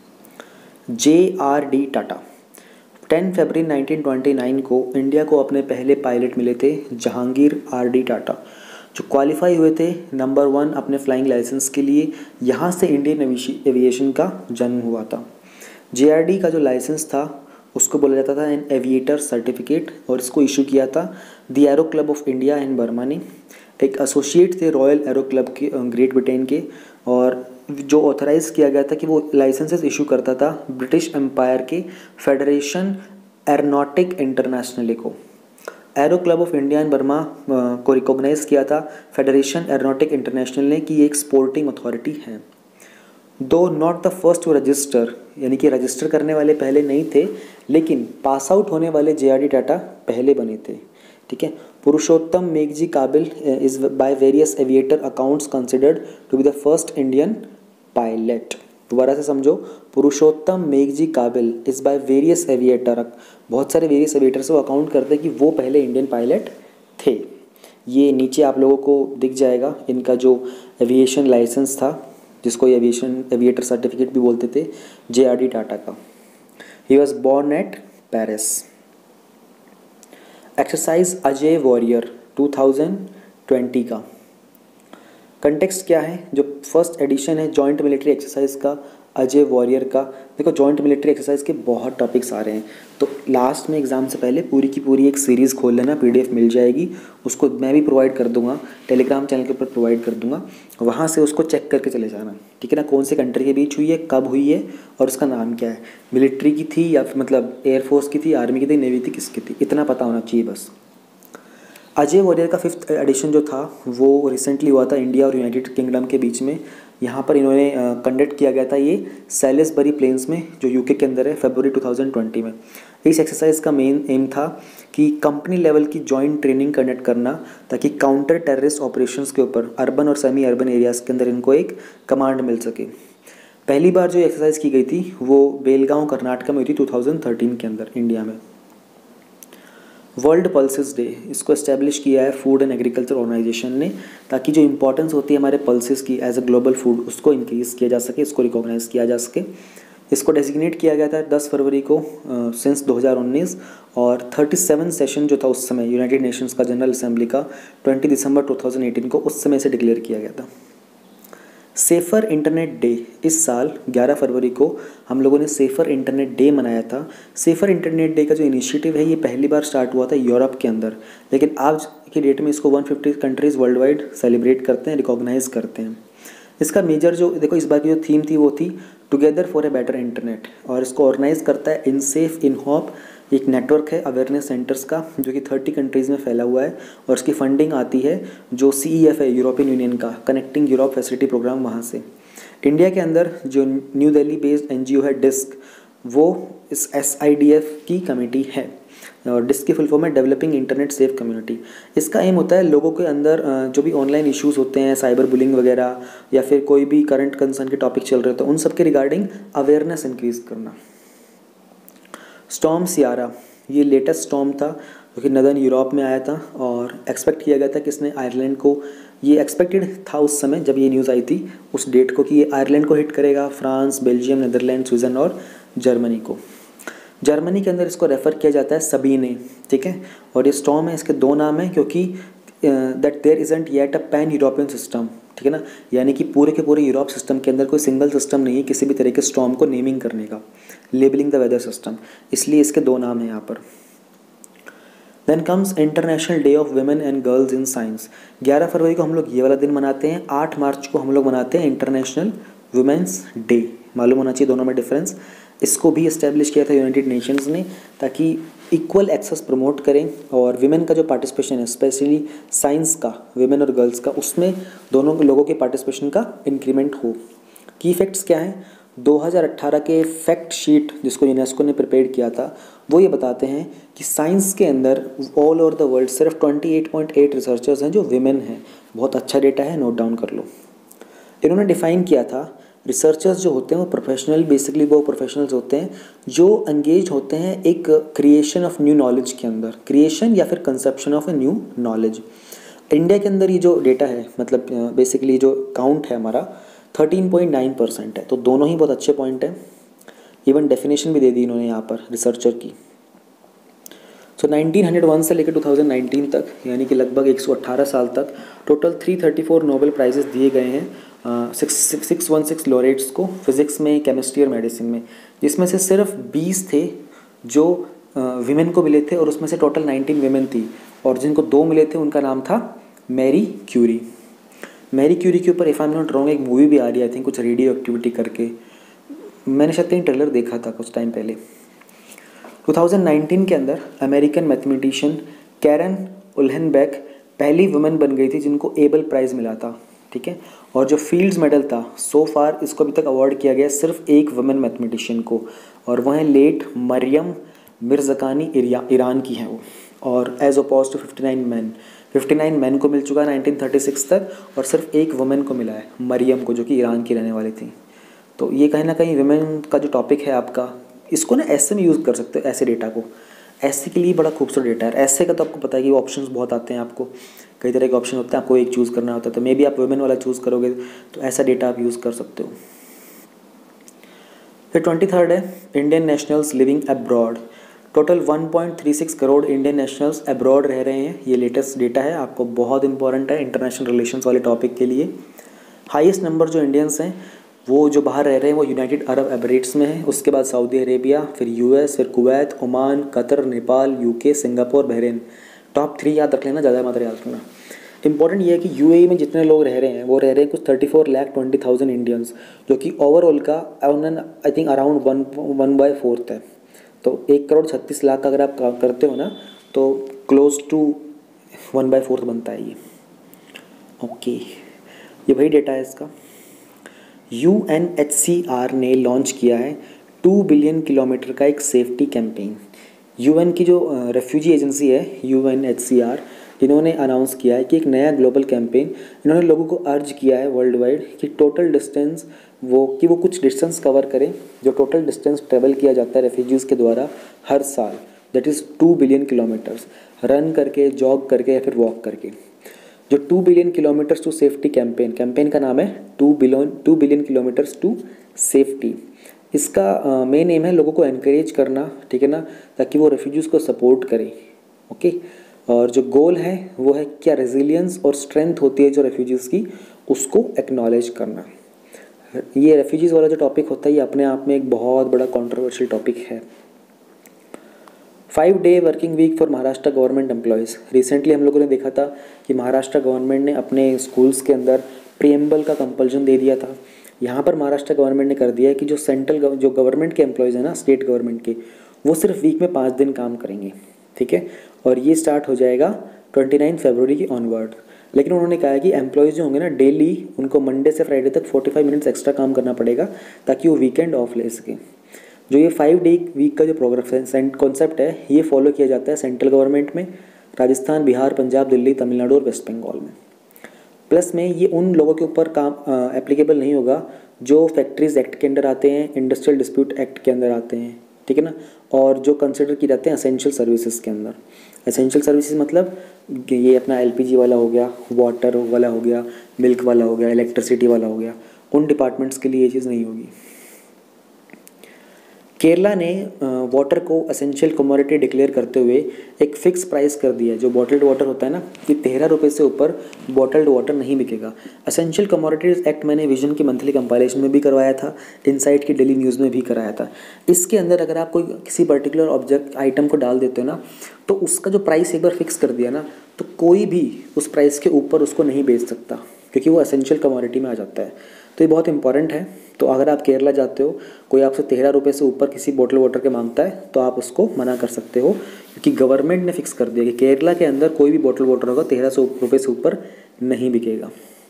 हैं। J R D Tata ten फरवरी नाइनटीन ट्वेंटी नाइन को इंडिया को अपने पहले पायलट मिले थे, जहांगीर आर डी टाटा, जो क्वालिफाई हुए थे नंबर वन अपने फ्लाइंग लाइसेंस के लिए। यहाँ से इंडियन एविएशन का जन्म हुआ था। जे आर डी का जो लाइसेंस था उसको बोला जाता था एन एविएटर सर्टिफिकेट, और इसको इशू किया था the aero club of India and Burma ने। एक एसोसिएट थे रॉयल एरो क्लब के ग्रेट ब्रिटेन के, और जो ऑथराइज़ किया गया था कि वो लाइसेंसेस इशू करता था ब्रिटिश एम्पायर के फेडरेशन एरोनॉटिक इंटरनेशनल को। Aero club of India and Burma को रिकॉग्नाइज़ किया था फेडरेशन एरोनॉटिक इंटरनेशनल ने कि ये एक स्पोर्टिंग अथॉरिटी है। Though not the first to register, यानी कि रजिस्टर करने वाले पहले नहीं थे, लेकिन पास आउट होने वाले जे आर डी टाटा पहले बने थे। ठीक है। Purushottam Meghji Kabil is by various aviator accounts considered to be the first Indian pilot. दोबारा से समझो, पुरुषोत्तम Meghji Kabil is by various aviator, बहुत सारे वेरियस एविएटर से वो अकाउंट करते हैं कि वो पहले इंडियन पायलट थे। ये नीचे आप लोगों को दिख जाएगा इनका जो एविएशन लाइसेंस था, जिसको एविएशन एविएटर सर्टिफिकेट भी बोलते थे, जे आर डी टाटा का। He was born at Paris. Exercise Ajay warrior two thousand twenty का कंटेक्स्ट क्या है? जो फर्स्ट एडिशन है जॉइंट मिलिट्री एक्सरसाइज का, अजय वॉरियर का। देखो, जॉइंट मिलिट्री एक्सरसाइज के बहुत टॉपिक्स आ रहे हैं, तो लास्ट में एग्जाम से पहले पूरी की पूरी एक सीरीज़ खोल लेना, पीडीएफ मिल जाएगी, उसको मैं भी प्रोवाइड कर दूंगा, टेलीग्राम चैनल के ऊपर प्रोवाइड कर दूंगा, वहाँ से उसको चेक करके चले जाना। ठीक है ना? कौन से कंट्री के बीच हुई है, कब हुई है, और उसका नाम क्या है, मिलिट्री की थी या फिर मतलब एयरफोर्स की थी, आर्मी की थी, नेवी थी, किसकी थी, इतना पता होना चाहिए बस। अजय वॉरियर का फिफ्थ एडिशन जो था वो रिसेंटली हुआ था इंडिया और यूनाइटेड किंगडम के बीच में। यहाँ पर इन्होंने कंडक्ट किया गया था ये सैलिसबरी प्लेन्स में, जो यूके के अंदर है, फरवरी टू थाउजेंड ट्वेंटी में। इस एक्सरसाइज का मेन एम था कि कंपनी लेवल की जॉइंट ट्रेनिंग कंडक्ट करना, ताकि काउंटर टेररिस्ट ऑपरेशंस के ऊपर अर्बन और सेमी अर्बन एरियाज़ के अंदर इनको एक कमांड मिल सके। पहली बार जो एक्सरसाइज की गई थी वो बेलगांव कर्नाटक में हुई थी टू थाउजेंड थर्टीन के अंदर इंडिया में। वर्ल्ड पल्सेस डे, इसको एस्टेब्लिश किया है फूड एंड एग्रीकल्चर ऑर्गेनाइजेशन ने, ताकि जो इंपॉर्टेंस होती है हमारे पल्सेस की एज अ ग्लोबल फूड, उसको इंक्रीज़ किया जा सके, इसको रिकॉग्नाइज़ किया जा सके। इसको डेजिग्नेट किया गया था दस फरवरी को सिंस दो हज़ार उन्नीस, और सैंतीस सेशन जो था उस समय यूनाइटेड नेशंस का जनरल असेंबली का बीस दिसंबर दो हज़ार अठारह को उस समय से डिक्लेयर किया गया था। सेफ़र इंटरनेट डे, इस साल ग्यारह फरवरी को हम लोगों ने सेफ़र इंटरनेट डे मनाया था। सेफ़र इंटरनेट डे का जो इनिशिएटिव है ये पहली बार स्टार्ट हुआ था यूरोप के अंदर, लेकिन आज की डेट में इसको एक सौ पचास कंट्रीज़ वर्ल्ड वाइड सेलिब्रेट करते हैं, रिकॉग्नाइज़ करते हैं। इसका मेजर जो देखो इस बार की जो थीम थी वो थी together for a better internet, और इसको ऑर्गेनाइज करता है इनसेफ इन होप, एक नेटवर्क है अवेयरनेस सेंटर्स का जो कि थर्टी कंट्रीज़ में फैला हुआ है, और इसकी फंडिंग आती है जो सी ई एफ है यूरोपियन यूनियन का, कनेक्टिंग यूरोप फैसिलिटी प्रोग्राम, वहाँ से। इंडिया के अंदर जो new Delhi based N G O है डिस्क, वो इस एस आई डी एफ की कमेटी है, और डिस्क की फुल फॉर्म है डेवलपिंग इंटरनेट सेफ कम्युनिटी। इसका एम होता है लोगों के अंदर जो भी ऑनलाइन इश्यूज़ होते हैं, साइबर बुलिंग वगैरह, या फिर कोई भी करंट कंसर्न के टॉपिक चल रहे होते हैं, उन सब के रिगार्डिंग अवेयरनेस इंक्रीज़ करना। स्टॉर्म सियारा, ये लेटेस्ट स्टॉर्म था जो कि नदर्न यूरोप में आया था, और एक्सपेक्ट किया गया था कि इसने आयरलैंड को, ये एक्सपेक्टेड था उस समय जब ये न्यूज़ आई थी उस डेट को, कि ये आयरलैंड को हिट करेगा, फ्रांस, बेल्जियम, नीदरलैंड, स्विट्ज़रलैंड और जर्मनी को। जर्मनी के अंदर इसको रेफ़र किया जाता है सबीने, ठीक है। और ये स्टॉर्म है, इसके दो नाम हैं, क्योंकि that there isn't yet a pan European system, ठीक है ना, यानी कि पूरे के पूरे यूरोप सिस्टम के अंदर कोई सिंगल सिस्टम नहीं है किसी भी तरह के स्टॉर्म को नेमिंग करने का, लेबलिंग द वेदर सिस्टम, इसलिए इसके दो नाम हैं यहाँ पर। Then comes international day of women and girls in science. ग्यारह फरवरी को हम लोग ये वाला दिन मनाते हैं, आठ मार्च को हम लोग मनाते हैं इंटरनेशनल वुमेंस डे। मालूम होना चाहिए दोनों में डिफरेंस। इसको भी इस्टेब्लिश किया था यूनाइटेड नेशंस ने, ताकि इक्वल एक्सेस प्रमोट करें, और विमेन का जो पार्टिसिपेशन है स्पेशली साइंस का, विमेन और गर्ल्स का, उसमें दोनों लोगों के पार्टिसिपेशन का इंक्रीमेंट हो। की फैक्ट्स क्या हैं? दो हज़ार अठारह के फैक्ट शीट जिसको यूनेस्को ने प्रिपेयर किया था, वो ये बताते हैं कि साइंस के अंदर ऑल ओवर द वर्ल्ड सिर्फ अट्ठाईस पॉइंट आठ रिसर्चर्स हैं जो विमेन हैं। बहुत अच्छा डेटा है, नोट डाउन कर लो। इन्होंने डिफ़ाइन किया था रिसर्चर्स जो होते हैं वो प्रोफेशनल, बेसिकली वो प्रोफेशनल्स होते हैं जो एंगेज होते हैं एक क्रिएशन ऑफ न्यू नॉलेज के अंदर, क्रिएशन या फिर conception of a new knowledge. India के अंदर ये जो डेटा है, मतलब बेसिकली जो काउंट है हमारा थर्टीन पॉइंट नाइन परसेंट है, तो दोनों ही बहुत अच्छे पॉइंट हैं। इवन डेफिनेशन भी दे दी इन्होंने यहाँ पर रिसर्चर की। सो नाइनटीन ओ वन से लेकर टू थाउजेंड नाइनटीन तक, यानी कि लगभग एक सौ अठारह साल तक टोटल तीन सौ चौंतीस नोबेल प्राइजेस दिए गए हैं six six one six laureates को, फिजिक्स में, केमिस्ट्री और मेडिसिन में, जिसमें से सिर्फ बीस थे जो विमेन को मिले थे, और उसमें से टोटल नाइनटीन विमेन थी, और जिनको दो मिले थे उनका नाम था मैरी क्यूरी। मैरी क्यूरी के ऊपर if I am not wrong एक मूवी भी आ रही है, आई थिंक कुछ रेडियो एक्टिविटी करके, मैंने शायद कहीं ट्रेलर देखा था कुछ टाइम पहले। टू थाउजेंड नाइनटीन के अंदर अमेरिकन मैथमेटिशियन कैरन उल्हनबेक पहली वुमेन बन गई थी जिनको एबल प्राइज़ मिला था, ठीक है। और जो फील्ड्स मेडल था, सो फार इसको अभी तक अवार्ड किया गया सिर्फ एक वुमेन मैथमेटिशियन को, और वह है लेट मरियम मिर्ज़कानी, ईरान की हैं वो, और as oppose to fifty nine man, fifty nine man को मिल चुका है नाइनटीन थर्टी सिक्स तक, और सिर्फ एक वुमेन को मिला है, मरियम को, जो कि ईरान की रहने वाली थी। तो ये कहीं ना कहीं वुमेन का जो टॉपिक है आपका, इसको ना ऐसे में यूज़ कर सकते हो, ऐसे डेटा को, ऐसे के लिए बड़ा खूबसूरत डेटा है। ऐसे का तो आपको पता है कि ऑप्शंस बहुत आते हैं, आपको कई तरह के ऑप्शन होते हैं, आपको एक चूज़ करना होता है, तो मे बी आप वुमेन वाला चूज़ करोगे तो ऐसा डेटा आप यूज़ कर सकते हो। फिर ट्वेंटी थर्ड है Indian nationals living abroad. Total one point three six crore Indian nationals abroad रह रहे हैं, ये लेटेस्ट डेटा है, आपको बहुत इंपॉर्टेंट है इंटरनेशनल रिलेशंस वाले टॉपिक के लिए। हाईएस्ट नंबर जो इंडियंस हैं वो जो बाहर रह रहे हैं वो यूनाइटेड अरब एमिरेट्स में है, उसके बाद सऊदी अरेबिया, फिर यूएस, फिर Kuwait, Oman, Qatar, Nepal, UK, Singapore, Bahrain. Top three याद रख लेना, ज़्यादा मात्रा याद रखना। इंपॉर्टेंट ये है कि यूएई में जितने लोग रह रहे हैं वो रह रहे हैं कुछ thirty four lakh twenty thousand Indians, जो कि ओवरऑल का I think around one one by fourth है। तो एक करोड़ छत्तीस लाख का अगर आप करते हो ना, तो close to one by fourth बनता है ये। ओके, ये वही डेटा है इसका। U N H C R ने लॉन्च किया है टू बिलियन किलोमीटर का एक सेफ्टी कैंपेन। यूएन की जो रेफ्यूजी एजेंसी है U N H C R, इन्होंने अनाउंस किया है कि एक नया ग्लोबल कैंपेन, इन्होंने लोगों को अर्ज किया है वर्ल्ड वाइड कि टोटल डिस्टेंस वो कि वो कुछ डिस्टेंस कवर करें, जो टोटल डिस्टेंस ट्रेवल किया जाता है रेफ्यूजीज़ के द्वारा हर साल, that is two billion kilometres, run करके, जॉग करके या फिर वॉक करके। जो two billion kilometres to safety campaign, campaign का नाम है two billion two billion kilometres to safety. इसका मेन एम है लोगों को एनकरेज करना, ठीक है ना, ताकि वो रेफ्यूजीज़ को सपोर्ट करें। ओके, और जो गोल है वो है क्या, रेजिलियंस और स्ट्रेंथ होती है जो रेफ्यूजीज़ की, उसको एक्नॉलेज करना। ये रेफ्यूजीज़ वाला जो टॉपिक होता है ये अपने आप में एक बहुत बड़ा कंट्रोवर्शियल टॉपिक है। Five day working week for Maharashtra government employees. Recently हम लोगों ने देखा था कि महाराष्ट्र गवर्नमेंट ने अपने स्कूल्स के अंदर प्रियम्बल का कंपल्शन दे दिया था। यहाँ पर महाराष्ट्र गवर्नमेंट ने कर दिया है कि जो सेंट्रल जो गवर्नमेंट के एम्प्लॉयज़ हैं ना, स्टेट गवर्नमेंट के, वो सिर्फ वीक में पाँच दिन काम करेंगे, ठीक है। और ये स्टार्ट हो जाएगा ट्वेंटी नाइन फरवरी की ऑनवर्ड। लेकिन उन्होंने कहा है कि एम्प्लॉयज़ जो होंगे ना, डेली उनको मंडे से फ्राइडे तक पैंतालीस मिनट्स एक्स्ट्रा काम करना पड़ेगा ताकि वो वीकेंड ऑफ ले सकें। जो ये फाइव डे वीक का जो प्रोग्राम कॉन्सेप्ट है, ये फॉलो किया जाता है सेंट्रल गवर्नमेंट में, राजस्थान, बिहार, पंजाब, दिल्ली, तमिलनाडु और वेस्ट बंगाल में। प्लस में ये उन लोगों के ऊपर काम एप्लीकेबल नहीं होगा जो फैक्ट्रीज एक्ट के अंदर आते हैं, इंडस्ट्रियल डिस्प्यूट एक्ट के अंदर आते हैं, ठीक है ना, और जो कंसिडर किए जाते हैं एसेंशियल सर्विसेज के अंदर। एसेंशियल सर्विसेज मतलब ये अपना एलपीजी वाला हो गया, वाटर वाला हो गया, मिल्क वाला हो गया, इलेक्ट्रिसिटी वाला हो गया, उन डिपार्टमेंट्स के लिए ये चीज़ नहीं होगी। केरला ने वाटर को एसेंशियल कमोडिटी डिक्लेयर करते हुए एक फ़िक्स प्राइस कर दिया है। जो बॉटल्ड वाटर होता है ना, कि तेरह रुपये से ऊपर बॉटल्ड वाटर नहीं बिकेगा। एसेंशियल कमोडिटीज़ एक्ट मैंने विजन की मंथली कंपाइलेशन में भी करवाया था, इनसाइट की डेली न्यूज़ में भी कराया था। इसके अंदर अगर आप कोई किसी पर्टिकुलर ऑब्जेक्ट आइटम को डाल देते हो ना, तो उसका जो प्राइस एक बार फिक्स कर दिया ना, तो कोई भी उस प्राइस के ऊपर उसको नहीं बेच सकता, क्योंकि वो एसेंशियल कमोडिटी में आ जाता है। तो ये बहुत इंपॉर्टेंट है। तो अगर आप केरला जाते हो, कोई आपसे तेरह रुपये से ऊपर किसी बोतल वाटर के मांगता है, तो आप उसको मना कर सकते हो, क्योंकि गवर्नमेंट ने फिक्स कर दिया कि केरला के अंदर कोई भी बोतल वाटर होगा तेरह सौ रुपये से ऊपर नहीं बिकेगा।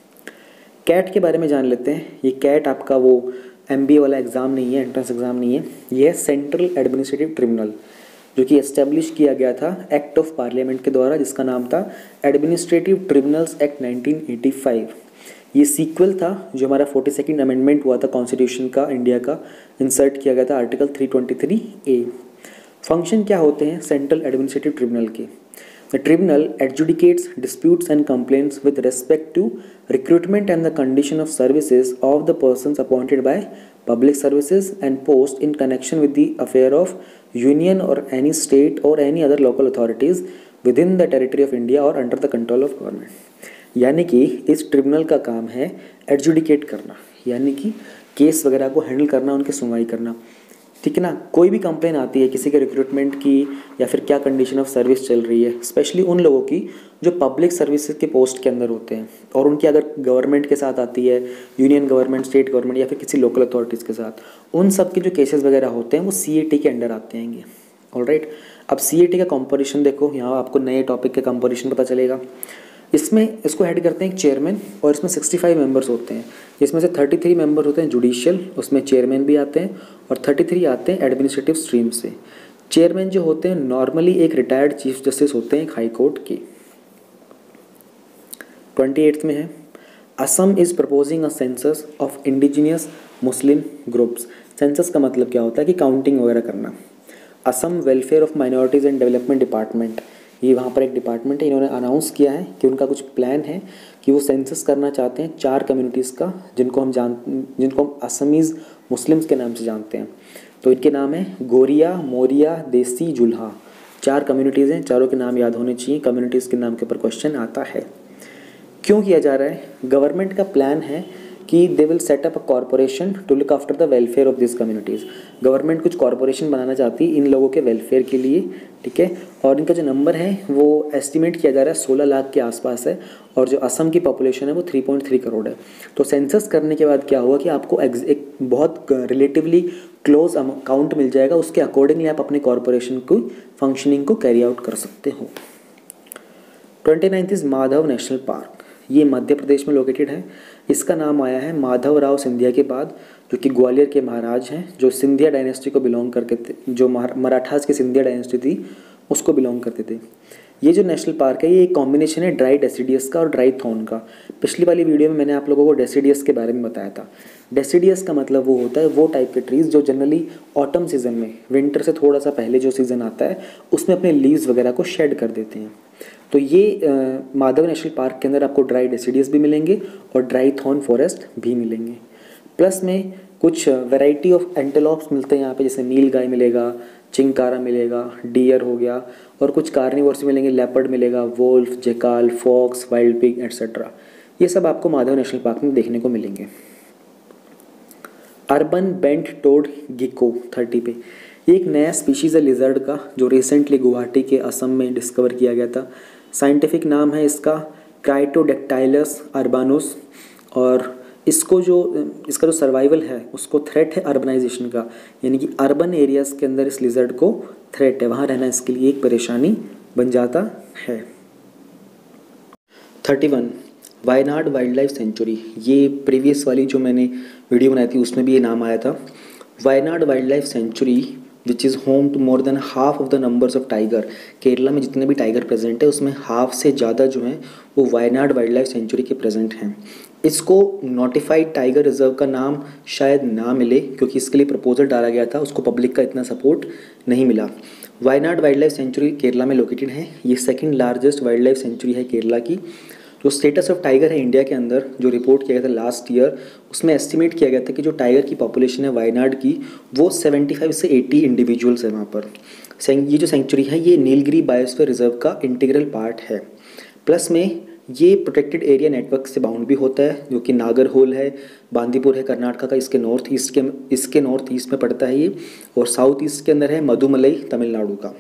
कैट के बारे में जान लेते हैं। ये कैट आपका वो एम बी ए वाला एग्ज़ाम नहीं है, एंट्रेंस एग्ज़ाम नहीं है। ये है सेंट्रल एडमिनिस्ट्रेटिव ट्रिब्यूनल, जो कि एस्टेब्लिश किया गया था एक्ट ऑफ पार्लियामेंट के द्वारा, जिसका नाम था administrative tribunals act nineteen eighty five. ये सीक्वल था जो हमारा फोर्टी सेकेंड अमेंडमेंट हुआ था कॉन्स्टिट्यूशन का, इंडिया का, इंसर्ट किया गया था article three twenty three A. Function क्या होते हैं सेंट्रल एडमिनिस्ट्रेटिव ट्रिब्यूनल के? The tribunal adjudicates disputes and complaints with respect to recruitment and the condition of services of the persons appointed by public services and post in connection with the affair of union or any state or any other local authorities within the territory of India or under the control of government. यानी कि इस tribunal का काम है adjudicate करना, यानी कि case वगैरह को हैंडल करना, उनकी सुनवाई करना, ठीक है ना। कोई भी कंप्लेन आती है किसी के रिक्रूटमेंट की या फिर क्या कंडीशन ऑफ सर्विस चल रही है, स्पेशली उन लोगों की जो पब्लिक सर्विसेज के पोस्ट के अंदर होते हैं, और उनकी अगर गवर्नमेंट के साथ आती है, यूनियन गवर्नमेंट, स्टेट गवर्नमेंट या फिर किसी लोकल अथॉरिटीज़ के साथ, उन सब के जो केसेस वगैरह होते हैं वो सी ए टी के अंडर आते हैं। ऑलराइट, अब सी ए टी का कंपोजिशन देखो, यहाँ आपको नए टॉपिक के कंपोजिशन पता चलेगा। इसमें इसको हेड करते हैं एक चेयरमैन, और इसमें सिक्सटी फाइव मेंबर्स होते हैं, जिसमें से थर्टी थ्री मेंबर होते हैं जुडिशियल, उसमें चेयरमैन भी आते हैं, और थर्टी थ्री आते हैं एडमिनिस्ट्रेटिव स्ट्रीम से। चेयरमैन जो होते हैं नॉर्मली एक रिटायर्ड चीफ जस्टिस होते हैं एक हाई कोर्ट के। ट्वेंटी एट्थ में है, Assam is proposing a census of indigenous Muslim groups. Census का मतलब क्या होता है कि काउंटिंग वगैरह करना। Assam welfare of minorities and development department, ये वहाँ पर एक डिपार्टमेंट है, इन्होंने अनाउंस किया है कि उनका कुछ प्लान है कि वो सेंसस करना चाहते हैं चार कम्युनिटीज़ का, जिनको हम जान जिनको हम असमीज़ मुस्लिम्स के नाम से जानते हैं। तो इनके नाम है गोरिया, मोरिया, देसी, जुल्हा। चार कम्युनिटीज़ हैं, चारों के नाम याद होने चाहिए, कम्युनिटीज़ के नाम के ऊपर क्वेश्चन आता है। क्यों किया जा रहा है? गवर्नमेंट का प्लान है कि they will set up a corporation to look after the welfare of this communities. Government कुछ कॉरपोरेशन बनाना चाहती है इन लोगों के वेलफेयर के लिए, ठीक है। और इनका जो नंबर है वो एस्टिमेट किया जा रहा है सोलह लाख के आसपास है, और जो असम की पॉपुलेशन है वो थ्री पॉइंट थ्री करोड़ है। तो सेंसस करने के बाद क्या हुआ कि आपको एक बहुत रिलेटिवली क्लोज अकाउंट मिल जाएगा, उसके अकॉर्डिंगली आप अपने कॉरपोरेशन की फंक्शनिंग को कैरी आउट कर सकते हो। Twenty ninth is Madhav national park, ये मध्य प्रदेश में लोकेटेड है। इसका नाम आया है माधव राव सिंधिया के बाद, जो कि ग्वालियर के महाराज हैं, जो सिंधिया डायनेस्टी को बिलोंग करके थे, जो मराठास की सिंधिया डायनेस्टी थी उसको बिलोंग करते थे। ये जो नेशनल पार्क है ये एक कॉम्बिनेशन है ड्राई डेसिडियस का और ड्राई थॉर्न का। पिछली वाली वीडियो में मैंने आप लोगों को डेसिडियस के बारे में बताया था। डेसिडियस का मतलब वो होता है वो टाइप के ट्रीज़ जो जनरली ऑटम सीजन में, विंटर से थोड़ा सा पहले जो सीज़न आता है उसमें अपने लीव्स वगैरह को शेड कर देते हैं। तो ये आ, माधव नेशनल पार्क के अंदर आपको ड्राई डेसिडियस भी मिलेंगे और ड्राई थॉर्न फॉरेस्ट भी मिलेंगे। प्लस में कुछ वैरायटी ऑफ एंटेलॉप्स मिलते हैं यहाँ पे, जैसे नील गाय मिलेगा, चिंकारा मिलेगा, डियर हो गया, और कुछ कार्निवोर्स मिलेंगे, लेपर्ड मिलेगा, wolf, jackal, fox, wild pig etcetera. ये सब आपको माधव नेशनल पार्क में देखने को मिलेंगे। Urban bent toed gecko thirty पे, ये एक नया स्पीशीज़ है लिजर्ड का, जो रिसेंटली गुवाहाटी के असम में डिस्कवर किया गया था। साइंटिफिक नाम है इसका क्राइटोडेक्टाइलस अर्बानुस, और इसको जो इसका जो सर्वाइवल है उसको थ्रेट है अर्बनाइजेशन का, यानी कि अर्बन एरियाज़ के अंदर इस लिजर्ड को थ्रेट है, वहाँ रहना इसके लिए एक परेशानी बन जाता है। Thirty one Wayanad wildlife sanctuary, ये प्रीवियस वाली जो मैंने वीडियो बनाई थी उसमें भी ये नाम आया था। Wayanad wildlife sanctuary which is home to more than half of the numbers of tiger. Kerala में जितने भी टाइगर प्रेजेंट है उसमें हाफ से ज़्यादा जो हैं वो वायनाड वाइल्ड लाइफ सेंचुरी के प्रेजेंट हैं। इसको नोटिफाइड टाइगर रिजर्व का नाम शायद ना मिले क्योंकि इसके लिए प्रपोजल डाला गया था, उसको पब्लिक का इतना सपोर्ट नहीं मिला। Wayanad wildlife sanctuary Kerala में लोकेटेड है। ये second largest wildlife sanctuary है केरला की। जो स्टेटस ऑफ टाइगर है इंडिया के अंदर, जो रिपोर्ट किया गया था लास्ट ईयर, उसमें एस्टिमेट किया गया था कि जो टाइगर की पॉपुलेशन है वायनाड की वो पचहत्तर से अस्सी इंडिविजुअल्स है वहाँ पर। ये जो सेंचुरी है ये नीलगिरी बायोस्फीयर रिजर्व का इंटीग्रल पार्ट है। प्लस में ये प्रोटेक्टेड एरिया नेटवर्क से बाउंड भी होता है, जो कि नागरहोल है, बांदीपुर है कर्नाटका का, इसके नॉर्थ ईस्ट के इसके नॉर्थ ईस्ट में पड़ता है ये, और साउथ ईस्ट के अंदर है मधुमलई तमिलनाडु का।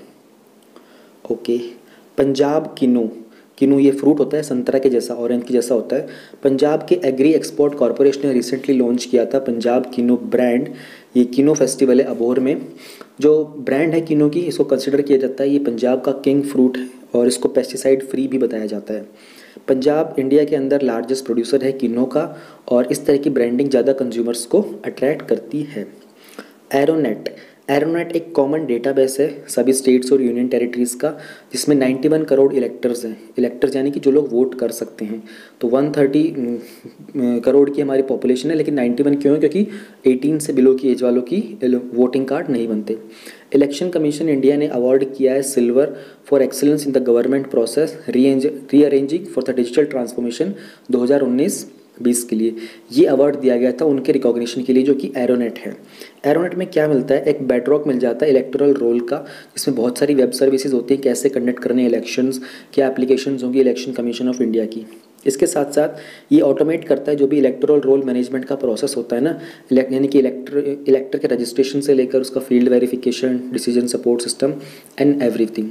ओके, पंजाब किन्नू, किन्नू ये फ्रूट होता है संतरा के जैसा, ऑरेंज के जैसा होता है। पंजाब के एग्री एक्सपोर्ट कॉरपोरेशन ने रिसेंटली लॉन्च किया था पंजाब किन्नू ब्रांड। ये किन्नू फेस्टिवल है अबोहर में। जो ब्रांड है किन्नू की, इसको कंसिडर किया जाता है ये पंजाब का किंग फ्रूट है और इसको पेस्टिसाइड फ्री भी बताया जाता है। पंजाब इंडिया के अंदर लार्जेस्ट प्रोड्यूसर है किन्नू का और इस तरह की ब्रांडिंग ज़्यादा कंज्यूमर्स को अट्रैक्ट करती है। एरोनेट, एरोनेट एक कॉमन डेटाबेस है सभी स्टेट्स और यूनियन टेरिटरीज़ का, जिसमें इक्यानवे करोड़ इलेक्टर्स हैं। इलेक्टर्स यानी कि जो लोग वोट कर सकते हैं। तो एक सौ तीस करोड़ की हमारी पॉपुलेशन है, लेकिन इक्यानवे क्यों है? क्योंकि अठारह से बिलो की एज वालों की वोटिंग कार्ड नहीं बनते। इलेक्शन कमीशन इंडिया ने अवार्ड किया है silver for excellence in the government process rearranging for the digital transformation दो हज़ार उन्नीस बीस के लिए। ये अवार्ड दिया गया था उनके रिकॉग्निशन के लिए जो कि एरोनेट है। एरोनेट में क्या मिलता है? एक बेडरॉक मिल जाता है इलेक्टोरल रोल का, जिसमें बहुत सारी वेब सर्विसेज होती हैं, कैसे कंडक्ट करने इलेक्शंस, क्या एप्लीकेशंस होंगी इलेक्शन कमीशन ऑफ इंडिया की। इसके साथ साथ ये ऑटोमेट करता है जो भी इलेक्टोरल रोल मैनेजमेंट का प्रोसेस होता है ना, यानी कि इलेक्टर इलेक्टर के रजिस्ट्रेशन से लेकर उसका field verification, decision support system and everything.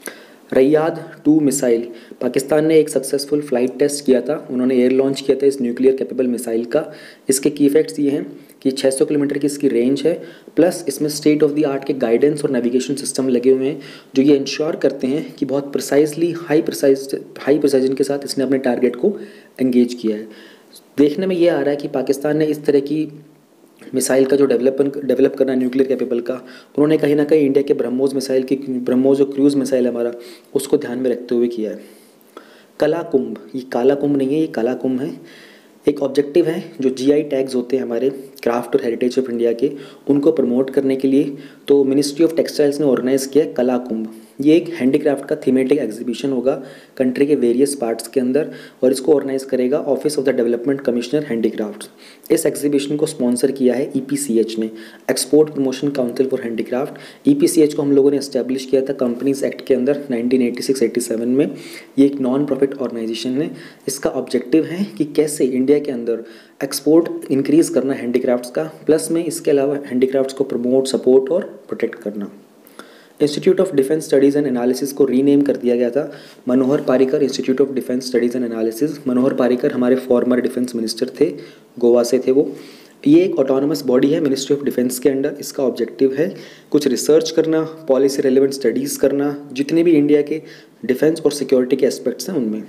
Raad two missile, Pakistan ने एक सक्सेसफुल फ्लाइट टेस्ट किया था, उन्होंने एयर लॉन्च किया था इस न्यूक्लियर कैपेबल मिसाइल का। इसके की इफेक्ट्स ये हैं कि छह सौ किलोमीटर की इसकी रेंज है, प्लस इसमें स्टेट ऑफ द आर्ट के गाइडेंस और नेविगेशन सिस्टम लगे हुए हैं जो ये इंश्योर करते हैं कि बहुत precisely high precise high precision के साथ इसने अपने टारगेट को एंगेज किया है। देखने में ये आ रहा है कि पाकिस्तान ने इस तरह की मिसाइल का जो डेवलपमेंट डेवलप करना है न्यूक्लियर कैपेबल का, उन्होंने कहीं ना कहीं इंडिया के ब्रह्मोस मिसाइल की ब्रह्मोस जो क्रूज़ मिसाइल है हमारा, उसको ध्यान में रखते हुए किया है। कला कुंभ, ये काला कुंभ नहीं है, ये काला कुंभ है। एक ऑब्जेक्टिव है जो जीआई टैग्स होते हैं हमारे क्राफ्ट और हेरिटेज ऑफ इंडिया के, उनको प्रमोट करने के लिए तो मिनिस्ट्री ऑफ टेक्सटाइल्स ने ऑर्गेनाइज़ किया है कला कुंभ। ये एक हैंडीक्राफ्ट का थीमेटिक एग्जीबिशन होगा कंट्री के वेरियस पार्ट्स के अंदर, और इसको ऑर्गेनाइज करेगा office of the development commissioner handicrafts. इस एग्जीबिशन को स्पॉन्सर किया है ईपीसीएच ने, export promotion council for handicraft. EPCH को हम लोगों ने एस्टैब्लिश किया था कंपनीज एक्ट के अंदर nineteen eighty six eighty seven में। ये एक नॉन प्रॉफिट ऑर्गेनाइजेशन है। इसका ऑब्जेक्टिव है कि कैसे इंडिया के अंदर एक्सपोर्ट इंक्रीज़ करना हैंडीक्राफ्ट्स का, प्लस में इसके अलावा हैंडीक्राफ्ट्स को प्रमोट, सपोर्ट और प्रोटेक्ट करना। Institute of defence studies and analysis को रीनेम कर दिया गया था Manohar Parrikar institute of defence studies and analysis. Manohar Parrikar हमारे फॉर्मर डिफेंस मिनिस्टर थे, गोवा से थे वो। ये एक ऑटोनमस बॉडी है मिनिस्ट्री ऑफ डिफेंस के अंडर। इसका ऑब्जेक्टिव है कुछ रिसर्च करना, पॉलिसी रेलेवेंट स्टडीज़ करना, जितने भी इंडिया के डिफेंस और सिक्योरिटी के एस्पेक्ट्स हैं उनमें।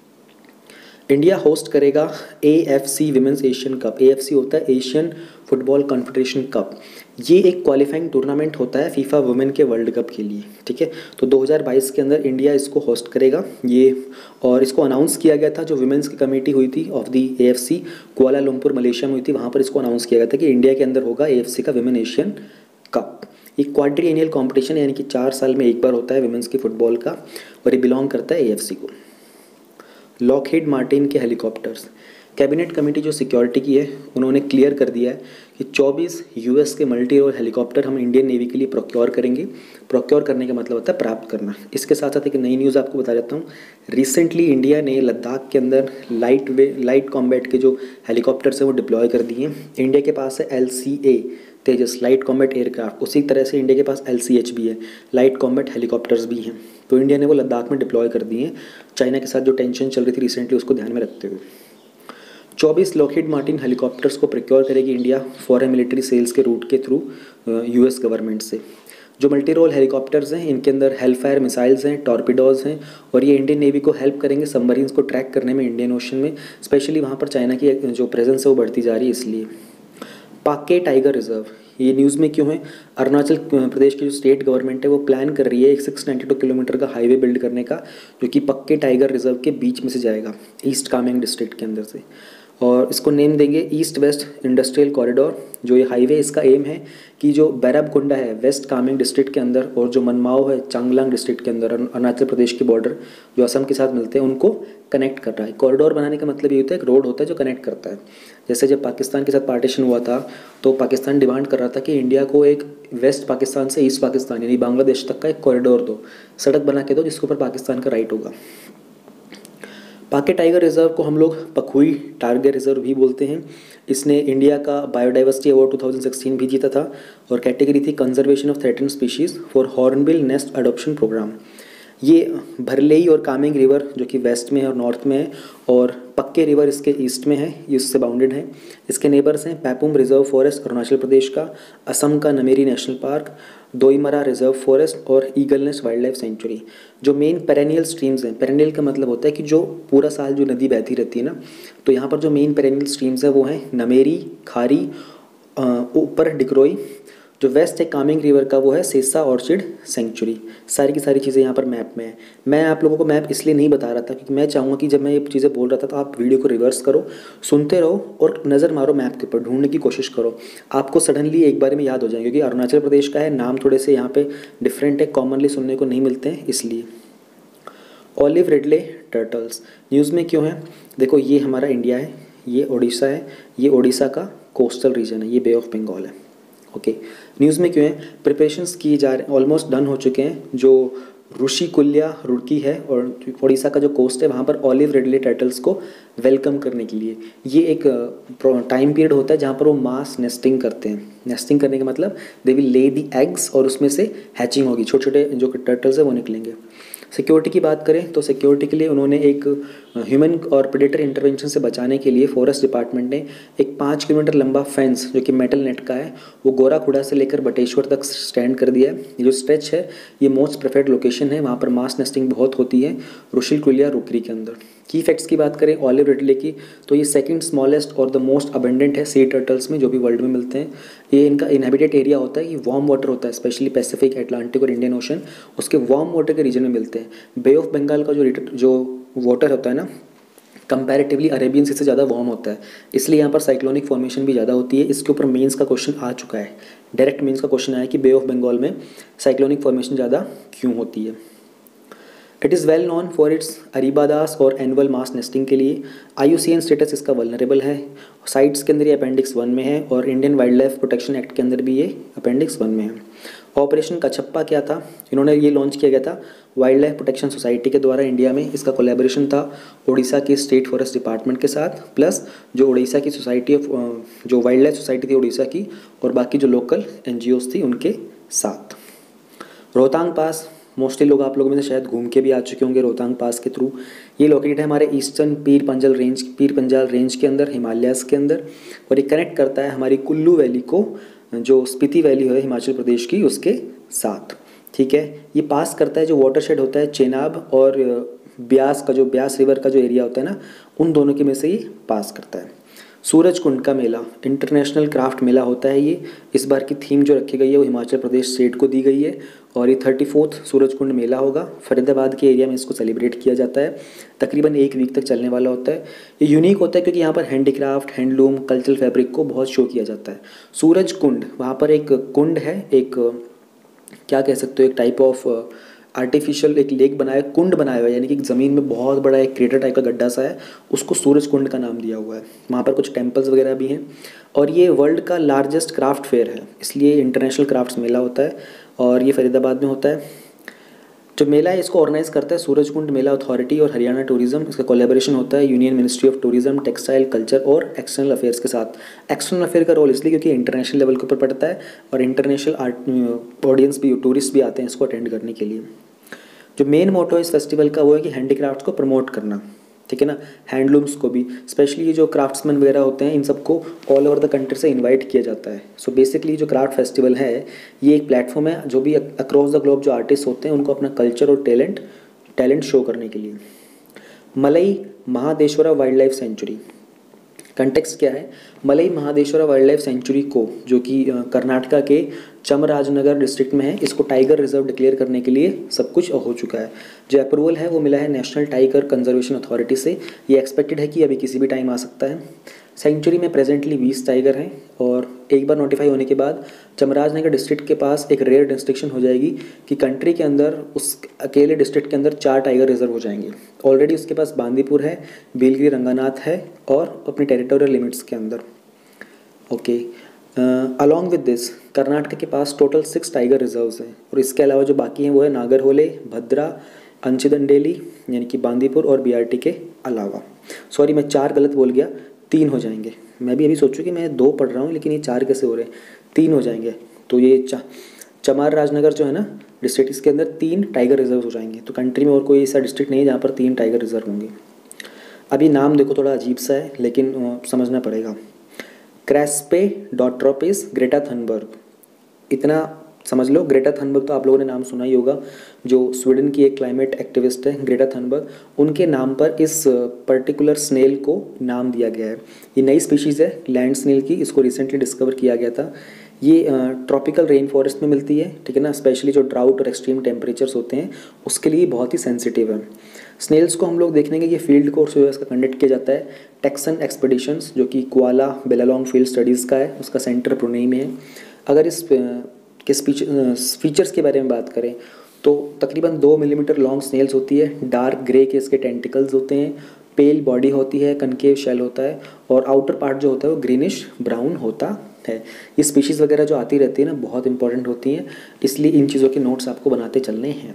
इंडिया होस्ट करेगा AFC women's Asian cup. AFC होता है एशियन फुटबॉल कॉन्फेडरेशन कप। ये एक क्वालिफाइंग टूर्नामेंट होता है फीफा वुमेन के वर्ल्ड कप के लिए, ठीक है। तो दो हज़ार बाईस के अंदर इंडिया इसको होस्ट करेगा ये, और इसको अनाउंस किया गया था जो विमेंस की कमेटी हुई थी of the AFC Kuala Lumpur Malaysia में हुई थी, वहाँ पर इसको अनाउंस किया गया था कि इंडिया के अंदर होगा एएफसी का विमेन एशियन कप। एक क्वाड्री एनियल कॉम्पिटिशन यानी कि चार साल में एक बार होता है विमेंस की फुटबॉल का, और ये बिलोंग करता है एएफसी को। लॉकहीड मार्टिन के हेलीकॉप्टर्स, कैबिनेट कमेटी जो सिक्योरिटी की है उन्होंने क्लियर कर दिया है कि चौबीस यूएस के मल्टी रोल हेलीकॉप्टर हम इंडियन नेवी के लिए प्रोक्योर करेंगे। प्रोक्योर करने का मतलब होता है प्राप्त करना। इसके साथ साथ एक नई न्यूज़ आपको बता देता हूँ। रिसेंटली इंडिया ने लद्दाख के अंदर लाइट वे लाइट कॉम्बैट के जो हेलीकॉप्टर्स हैं वो डिप्लॉय कर दिए हैं। इंडिया के पास है L C A Tejas light combat aircraft, उसी तरह से इंडिया के पास एल सी एच भी है, लाइट कॉम्बैट हेलीकॉप्टर्स भी हैं। तो इंडिया ने वो लद्दाख में डिप्लॉय कर दिए हैं, चाइना के साथ जो टेंशन चल रही थी रिसेंटली उसको ध्यान में रखते हुए। चौबीस लॉकहीड मार्टिन हेलीकॉप्टर्स को प्रोक्योर करेगी इंडिया फॉरेन मिलिट्री सेल्स के रूट के थ्रू यूएस गवर्नमेंट से। जो मल्टी रोल हेलीकॉप्टर्स हैं इनके अंदर हेलफायर मिसाइल्स हैं, टॉर्पीडोज हैं, और ये इंडियन नेवी को हेल्प करेंगे सबमरीन्स को ट्रैक करने में इंडियन ओशन में, स्पेशली वहाँ पर चाइना की जो प्रेजेंस है वो बढ़ती जा रही है इसलिए। पाके टाइगर रिजर्व, ये न्यूज़ में क्यों है? अरुणाचल प्रदेश की जो स्टेट गवर्नमेंट है वो प्लान कर रही है एक सिक्स नाइन्टी टू किलोमीटर का हाईवे बिल्ड करने का, जो कि पक्के टाइगर रिजर्व के बीच में से जाएगा, ईस्ट कामेंग डिस्ट्रिक्ट के अंदर से, और इसको नेम देंगे ईस्ट वेस्ट इंडस्ट्रियल कॉरिडोर। जो ये हाईवे इसका एम है कि जो बैरबकुंडा है वेस्ट कामेंग डिस्ट्रिक्ट के अंदर, और जो मनमाओ है चांगलांग डिस्ट्रिक्ट के अंदर, अरुणाचल प्रदेश की बॉर्डर जो असम के साथ मिलते हैं, उनको कनेक्ट कर रहा है। कॉरिडोर बनाने का मतलब ये होता है एक रोड होता है जो कनेक्ट करता है। जैसे जब पाकिस्तान के साथ पार्टीशन हुआ था तो पाकिस्तान डिमांड कर रहा था कि इंडिया को एक वेस्ट पाकिस्तान से ईस्ट पाकिस्तान यानी बांग्लादेश तक का एक कॉरिडोर दो, सड़क बना के दो जिसके ऊपर पाकिस्तान का राइट होगा। पाके टाइगर रिजर्व को हम लोग पखुई टाइगर रिजर्व भी बोलते हैं। इसने इंडिया का biodiversity award two thousand sixteen भी जीता था, और कैटेगरी थी conservation of threatened species for hornbill nest adoption programme. ये भरलेई और कामेंग रिवर जो कि वेस्ट में है और नॉर्थ में है, और पक्के रिवर इसके ईस्ट में है, ये उससे बाउंडेड है। इसके नेबर्स हैं पैपुम रिजर्व फॉरेस्ट अरुणाचल प्रदेश का, असम का Nameri national park, Doimara reserve forest और eagle nest wildlife sanctuary. जो मेन पेरेनियल स्ट्रीम्स हैं, पेरेनियल का मतलब होता है कि जो पूरा साल जो नदी बहती रहती है ना, तो यहाँ पर जो मेन पेरेनियल स्ट्रीम्स है वो हैं नमेरी, खारी, ऊपर डिक्रोई। जो वेस्ट है कामेंग रिवर का वो है सेसा ऑर्चिड सेंचुरी। सारी की सारी चीज़ें यहाँ पर मैप में है। मैं आप लोगों को मैप इसलिए नहीं बता रहा था क्योंकि मैं चाहूँगा कि जब मैं ये चीज़ें बोल रहा था तो आप वीडियो को रिवर्स करो, सुनते रहो और नज़र मारो मैप के ऊपर, ढूंढने की कोशिश करो, आपको सडनली एक बार में याद हो जाएगा। क्योंकि अरुणाचल प्रदेश का है, नाम थोड़े से यहाँ पे डिफरेंट है, कॉमनली सुनने को नहीं मिलते हैं इसलिए। ऑलिव रिडले टर्टल्स न्यूज़ में क्यों है? देखो ये हमारा इंडिया है, ये उड़ीसा है, ये उड़ीसा का कोस्टल रीजन है, ये बे ऑफ बंगाल है। ओके, न्यूज़ में क्यों है? प्रिपरेशंस की जा रहे, ऑलमोस्ट डन हो चुके हैं। जो ऋषिकुल्या रुड़की है और उड़ीसा का जो कोस्ट है वहाँ पर ऑलिव रिडले टर्टल्स को वेलकम करने के लिए ये एक टाइम पीरियड होता है जहाँ पर वो मास नेस्टिंग करते हैं। नेस्टिंग करने का मतलब they will lay the eggs और उसमें से हैचिंग होगी, छोटे छोटे जो टर्टल्स है वो निकलेंगे। सिक्योरिटी की बात करें तो सिक्योरिटी के लिए उन्होंने एक ह्यूमन और प्रेडेटर इंटरवेंशन से बचाने के लिए फॉरेस्ट डिपार्टमेंट ने एक पाँच किलोमीटर लंबा फेंस जो कि मेटल नेट का है वो गोराखुड़ा से लेकर बटेश्वर तक स्टैंड कर दिया है। ये जो स्ट्रेच है ये मोस्ट प्रेफर्ड लोकेशन है, वहाँ पर मास नेस्टिंग बहुत होती है ऋषिकुल्या रुकरी के अंदर। की फैक्ट्स की बात करें ऑलिव रिडले की तो ये सेकंड स्मॉलेस्ट और द मोस्ट अबेंडेंट है सी टर्टल्स में जो भी वर्ल्ड में मिलते हैं। ये इनका इनहेबिटेड एरिया होता है, ये वार्म वाटर होता है, स्पेशली पैसिफिक, अटलांटिक और इंडियन ओशन, उसके वार्म वाटर के रीजन में मिलते हैं। बे ऑफ बंगाल का जो जो वाटर होता है ना कंपैरेटिवली अरेबियन सी से ज़्यादा वार्म होता है, इसलिए यहाँ पर साइक्लोनिक फॉर्मेशन भी ज़्यादा होती है। इसके ऊपर मेंस का क्वेश्चन आ चुका है, डायरेक्ट मेंस का क्वेश्चन आया कि बे ऑफ बंगाल में साइक्लोनिक फॉर्मेशन ज़्यादा क्यों होती है। It is well known for its arribadas और एनुअल मास नेस्टिंग के लिए। I U C N status इसका वल्नरेबल है, साइट्स के अंदर ये अपेंडिक्स वन में है और Indian wild life protection act के अंदर भी ये अपेंडिक्स वन में है। ऑपरेशन कछप्पा क्या था? इन्होंने ये लॉन्च किया गया था वाइल्ड लाइफ प्रोटेक्शन सोसाइटी के द्वारा इंडिया में। इसका कोलैबोरेशन था उड़ीसा की स्टेट फॉरेस्ट डिपार्टमेंट के साथ प्लस जो उड़ीसा की सोसाइटी ऑफ जो वाइल्ड लाइफ सोसाइटी थी उड़ीसा की और बाकी जो लोकल एन जी ओज थी उनके साथ। रोहतांग पास मोस्टली लोग आप लोगों में से शायद घूम के भी आ चुके होंगे रोहतांग पास के थ्रू। ये लोकेटेड है हमारे ईस्टर्न पीर पंजल रेंज पीर पंजाल रेंज के अंदर, हिमालयाज़ के अंदर, और ये कनेक्ट करता है हमारी कुल्लू वैली को जो स्पीति वैली है हिमाचल प्रदेश की उसके साथ। ठीक है, ये पास करता है जो वाटरशेड होता है चेनाब और ब्यास का जो ब्यास रिवर का जो एरिया होता है ना उन दोनों के में से ये पास करता है। सूरज कुंड का मेला इंटरनेशनल क्राफ्ट मेला होता है ये। इस बार की थीम जो रखी गई है वो हिमाचल प्रदेश स्टेट को दी गई है और ये थर्टी फोर्थ सूरज कुंड मेला होगा। फरीदाबाद के एरिया में इसको सेलिब्रेट किया जाता है, तकरीबन एक वीक तक चलने वाला होता है। ये यूनिक होता है क्योंकि यहाँ पर हैंडीक्राफ्ट, हैंडलूम, कल्चरल फैब्रिक को बहुत शो किया जाता है। सूरज कुंड वहाँ पर एक कुंड है, एक क्या कह सकते हो एक टाइप ऑफ आर्टिफिशियल एक लेक बनाया कुंड बनाया हुआ है, यानी कि ज़मीन में बहुत बड़ा एक क्रेटर टाइप का गड्ढा सा है, उसको सूरज कुंड का नाम दिया हुआ है। वहाँ पर कुछ टेम्पल्स वगैरह भी हैं और ये वर्ल्ड का लार्जेस्ट क्राफ्ट फेयर है, इसलिए इंटरनेशनल क्राफ्ट्स मेला होता है और ये फरीदाबाद में होता है। जो मेला है इसको ऑर्गेनाइज करता है सूरज कुंड मेला अथॉरिटी और हरियाणा टूरिज्म। इसका कोलैबोरेशन होता है union ministry of tourism, textile, culture और एक्सटर्नल अफेयर्स के साथ। एक्सटर्नल अफेयर का रोल इसलिए क्योंकि इंटरनेशनल लेवल के ऊपर पड़ता है और इंटरनेशनल आर्ट ऑडियंस भी, टूरिस्ट भी आते हैं इसको अटेंड करने के लिए। जो मेन मोटो इस फेस्टिवल का वो है कि हैंडीक्राफ्ट्स को प्रमोट करना। ठीक है ना। हैंडलूम्स को भी, स्पेशली ये जो क्राफ्ट्समैन वगैरह होते हैं इन सबको ऑल ओवर द कंट्री से इनवाइट किया जाता है। सो बेसिकली जो क्राफ्ट फेस्टिवल है ये एक प्लेटफॉर्म है जो भी अक्रॉस द ग्लोब जो आर्टिस्ट होते हैं उनको अपना कल्चर और टैलेंट टैलेंट शो करने के लिए। Malai Mahadeshwara wildlife sanctuary, context क्या है, मलई महादेश्वरा वाइल्ड लाइफ सेंचुरी को जो कि कर्नाटका के चामराजनगर डिस्ट्रिक्ट में है, इसको टाइगर रिजर्व डिक्लेयर करने के लिए सब कुछ हो चुका है। जो अप्रूवल है वो मिला है नेशनल टाइगर कंजर्वेशन अथॉरिटी से। ये एक्सपेक्टेड है कि अभी किसी भी टाइम आ सकता है। सेंचुरी में प्रेजेंटली बीस टाइगर हैं और एक बार नोटिफाई होने के बाद चामराजनगर डिस्ट्रिक्ट के पास एक रेयर डिस्ट्रिक्शन हो जाएगी कि कंट्री के अंदर उस अकेले डिस्ट्रिक्ट के अंदर चार टाइगर रिजर्व हो जाएंगे। ऑलरेडी उसके पास बांदीपुर है, बिलगिरी रंगानाथ है और अपनी टेरिटोरियल लिमिट्स के अंदर। Okay, along with this Karnataka के पास टोटल सिक्स टाइगर रिजर्व्स हैं और इसके अलावा जो बाकी हैं वो है नागरहोले, भद्रा, अंचिदंडेली यानी कि बांदीपुर और बीआरटी के अलावा। सॉरी मैं चार गलत बोल गया, तीन हो जाएंगे। मैं भी अभी सोचूं कि मैं दो पढ़ रहा हूँ लेकिन ये चार कैसे हो रहे हैं, तीन हो जाएंगे। तो ये चा चमार राजनगर जो है ना डिस्ट्रिक्ट, इसके अंदर तीन टाइगर रिजर्व हो जाएंगे। तो कंट्री में और कोई ऐसा डिस्ट्रिक्ट नहीं है जहाँ पर तीन टाइगर रिजर्व होंगे। अभी नाम देखो थोड़ा अजीब सा है लेकिन समझना पड़ेगा। क्रेस्पे डॉट्रोपिस ग्रेटा थनबर्ग, इतना समझ लो। ग्रेटा थनबर्ग तो आप लोगों ने नाम सुना ही होगा, जो स्वीडन की एक क्लाइमेट एक्टिविस्ट है ग्रेटा थनबर्ग, उनके नाम पर इस पर्टिकुलर स्नेल को नाम दिया गया है। ये नई स्पीशीज़ है लैंड स्नेल की, इसको रिसेंटली डिस्कवर किया गया था। ये ट्रॉपिकल रेन फॉरेस्ट में मिलती है, ठीक है ना। स्पेशली जो ड्राउट और एक्सट्रीम टेम्परेचर्स होते हैं उसके लिए बहुत ही सेंसिटिव है। स्नेल्स को हम लोग देखेंगे कि ये फील्ड कोर्स जो है इसका कंडक्ट किया जाता है टेक्सन एक्सपेडिशंस, जो कि कुआला बेलालोंग फील्ड स्टडीज़ का है, उसका सेंटर ब्रुनेई में है। अगर इस के फीचर्स के बारे में बात करें तो तकरीबन दो मिलीमीटर लॉन्ग स्नेल्स होती है, डार्क ग्रे के इसके टेंटिकल्स होते हैं, पेल बॉडी होती है, कनकेव शेल होता है और आउटर पार्ट जो होता है वो ग्रीनिश ब्राउन होता है। ये स्पीशीज़ वगैरह जो आती रहती है ना बहुत इंपॉर्टेंट होती हैं, इसलिए इन चीज़ों के नोट्स आपको बनाते चलने हैं।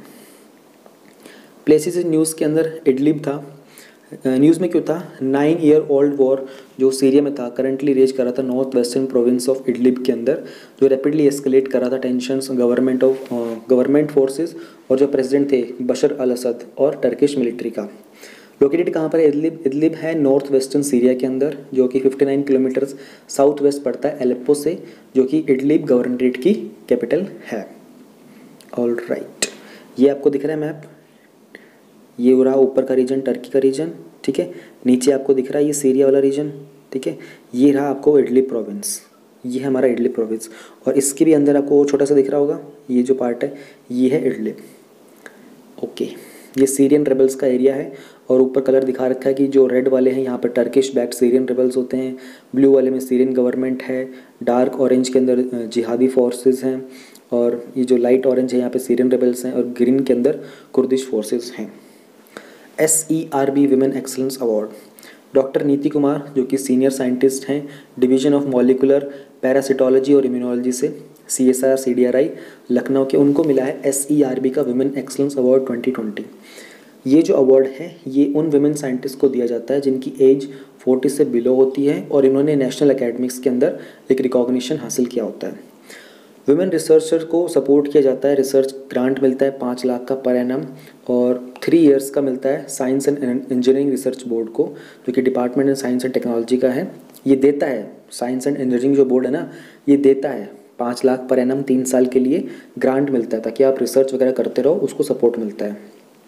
प्लेसेस इन न्यूज़ के अंदर इडलिब था। न्यूज़ में क्यों था, नाइन ईयर ओल्ड वॉर जो सीरिया में था करंटली रेज कर रहा था north western province of Idlib के अंदर, जो रैपिडली एस्केलेट कर रहा था tensions government of government forces और जो प्रेसिडेंट थे बशर अल असद और टर्किश मिलिट्री का। लोकेटेड कहाँ पर है इडलिब, इडलिब है नॉर्थ वेस्टर्न सीरिया के अंदर जो कि उनसठ किलोमीटर साउथ वेस्ट पड़ता है एलेप्पो से, जो कि इडलिब गवर्नरेट की कैपिटल है। ऑल राइट, ये आपको दिख रहा है मैप, ये हो रहा ऊपर का रीजन टर्की का रीजन, ठीक है। नीचे आपको दिख रहा है ये सीरिया वाला रीजन, ठीक है। ये रहा आपको इडलिब प्रोविंस, ये है हमारा इडलिब प्रोविंस और इसके भी अंदर आपको छोटा सा दिख रहा होगा ये जो पार्ट है ये है इडलिब। ओके, ये सीरियन रेबल्स का एरिया है और ऊपर कलर दिखा रखा है कि जो रेड वाले हैं यहाँ पर टर्किश बैक्ड सीरियन रेबल्स होते हैं, ब्लू वाले में सीरियन गवर्नमेंट है, डार्क ऑरेंज के अंदर जिहादी फोर्सेस हैं और ये जो लाइट ऑरेंज है यहाँ पे सीरियन रेबल्स हैं और ग्रीन के अंदर कुर्दिश फोर्सेस हैं। S E R B women excellence award, doctor Niti Kumar जो कि सीनियर साइंटिस्ट हैं डिवीजन ऑफ मॉलिकुलर पैरासिटोलॉजी और इम्यूनोलॉजी से, C S R C D R I Lucknow के, उनको मिला है एस ई आर बी का women excellence award twenty twenty. ये जो अवार्ड है ये उन विमेन साइंटिस्ट को दिया जाता है जिनकी एज फोर्टी से बिलो होती है और इन्होंने नेशनल एकेडमिक्स के अंदर एक रिकॉग्निशन हासिल किया होता है। विमेन रिसर्चर को सपोर्ट किया जाता है, रिसर्च ग्रांट मिलता है पाँच लाख का पर एनम और थ्री इयर्स का मिलता है science and engineering research board को, जो कि department of science and technology का है। ये देता है साइंस एंड इंजीनियरिंग जो बोर्ड है ना, ये देता है पाँच लाख पर एनम तीन साल के लिए ग्रांट मिलता है ताकि आप रिसर्च वगैरह करते रहो, उसको सपोर्ट मिलता है।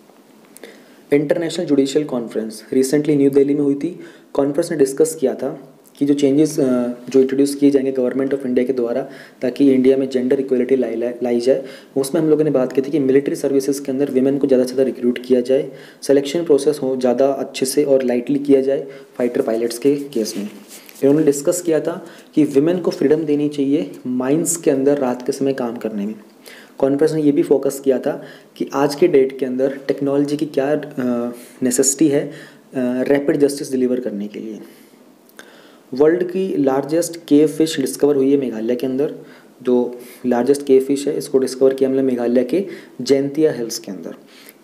International judicial conference recently new Delhi में हुई थी। कॉन्फ्रेंस ने डिस्कस किया था कि जो चेंजेस जो इंट्रोड्यूस किए जाएंगे गवर्नमेंट ऑफ इंडिया के द्वारा ताकि इंडिया में जेंडर इक्वलिटी लाई लाई जाए, उसमें हम लोगों ने बात की थी कि मिलिट्री सर्विसेज के अंदर विमेन को ज़्यादा से ज़्यादा रिक्रूट किया जाए, सिलेक्शन प्रोसेस हो ज़्यादा अच्छे से और लाइटली किया जाए फाइटर पायलट्स के केस में। इन्होंने डिस्कस किया था कि विमेन को फ्रीडम देनी चाहिए माइंस के अंदर रात के समय काम करने में। कॉन्फ्रेंस ने ये भी फोकस किया था कि आज के डेट के अंदर टेक्नोलॉजी की क्या नेसेसिटी है रैपिड जस्टिस डिलीवर करने के लिए। वर्ल्ड की लार्जेस्ट केव फिश डिस्कवर हुई है मेघालय के अंदर। जो लार्जेस्ट केव फिश है इसको डिस्कवर किया हमने मेघालय के जैंतिया हिल्स के अंदर।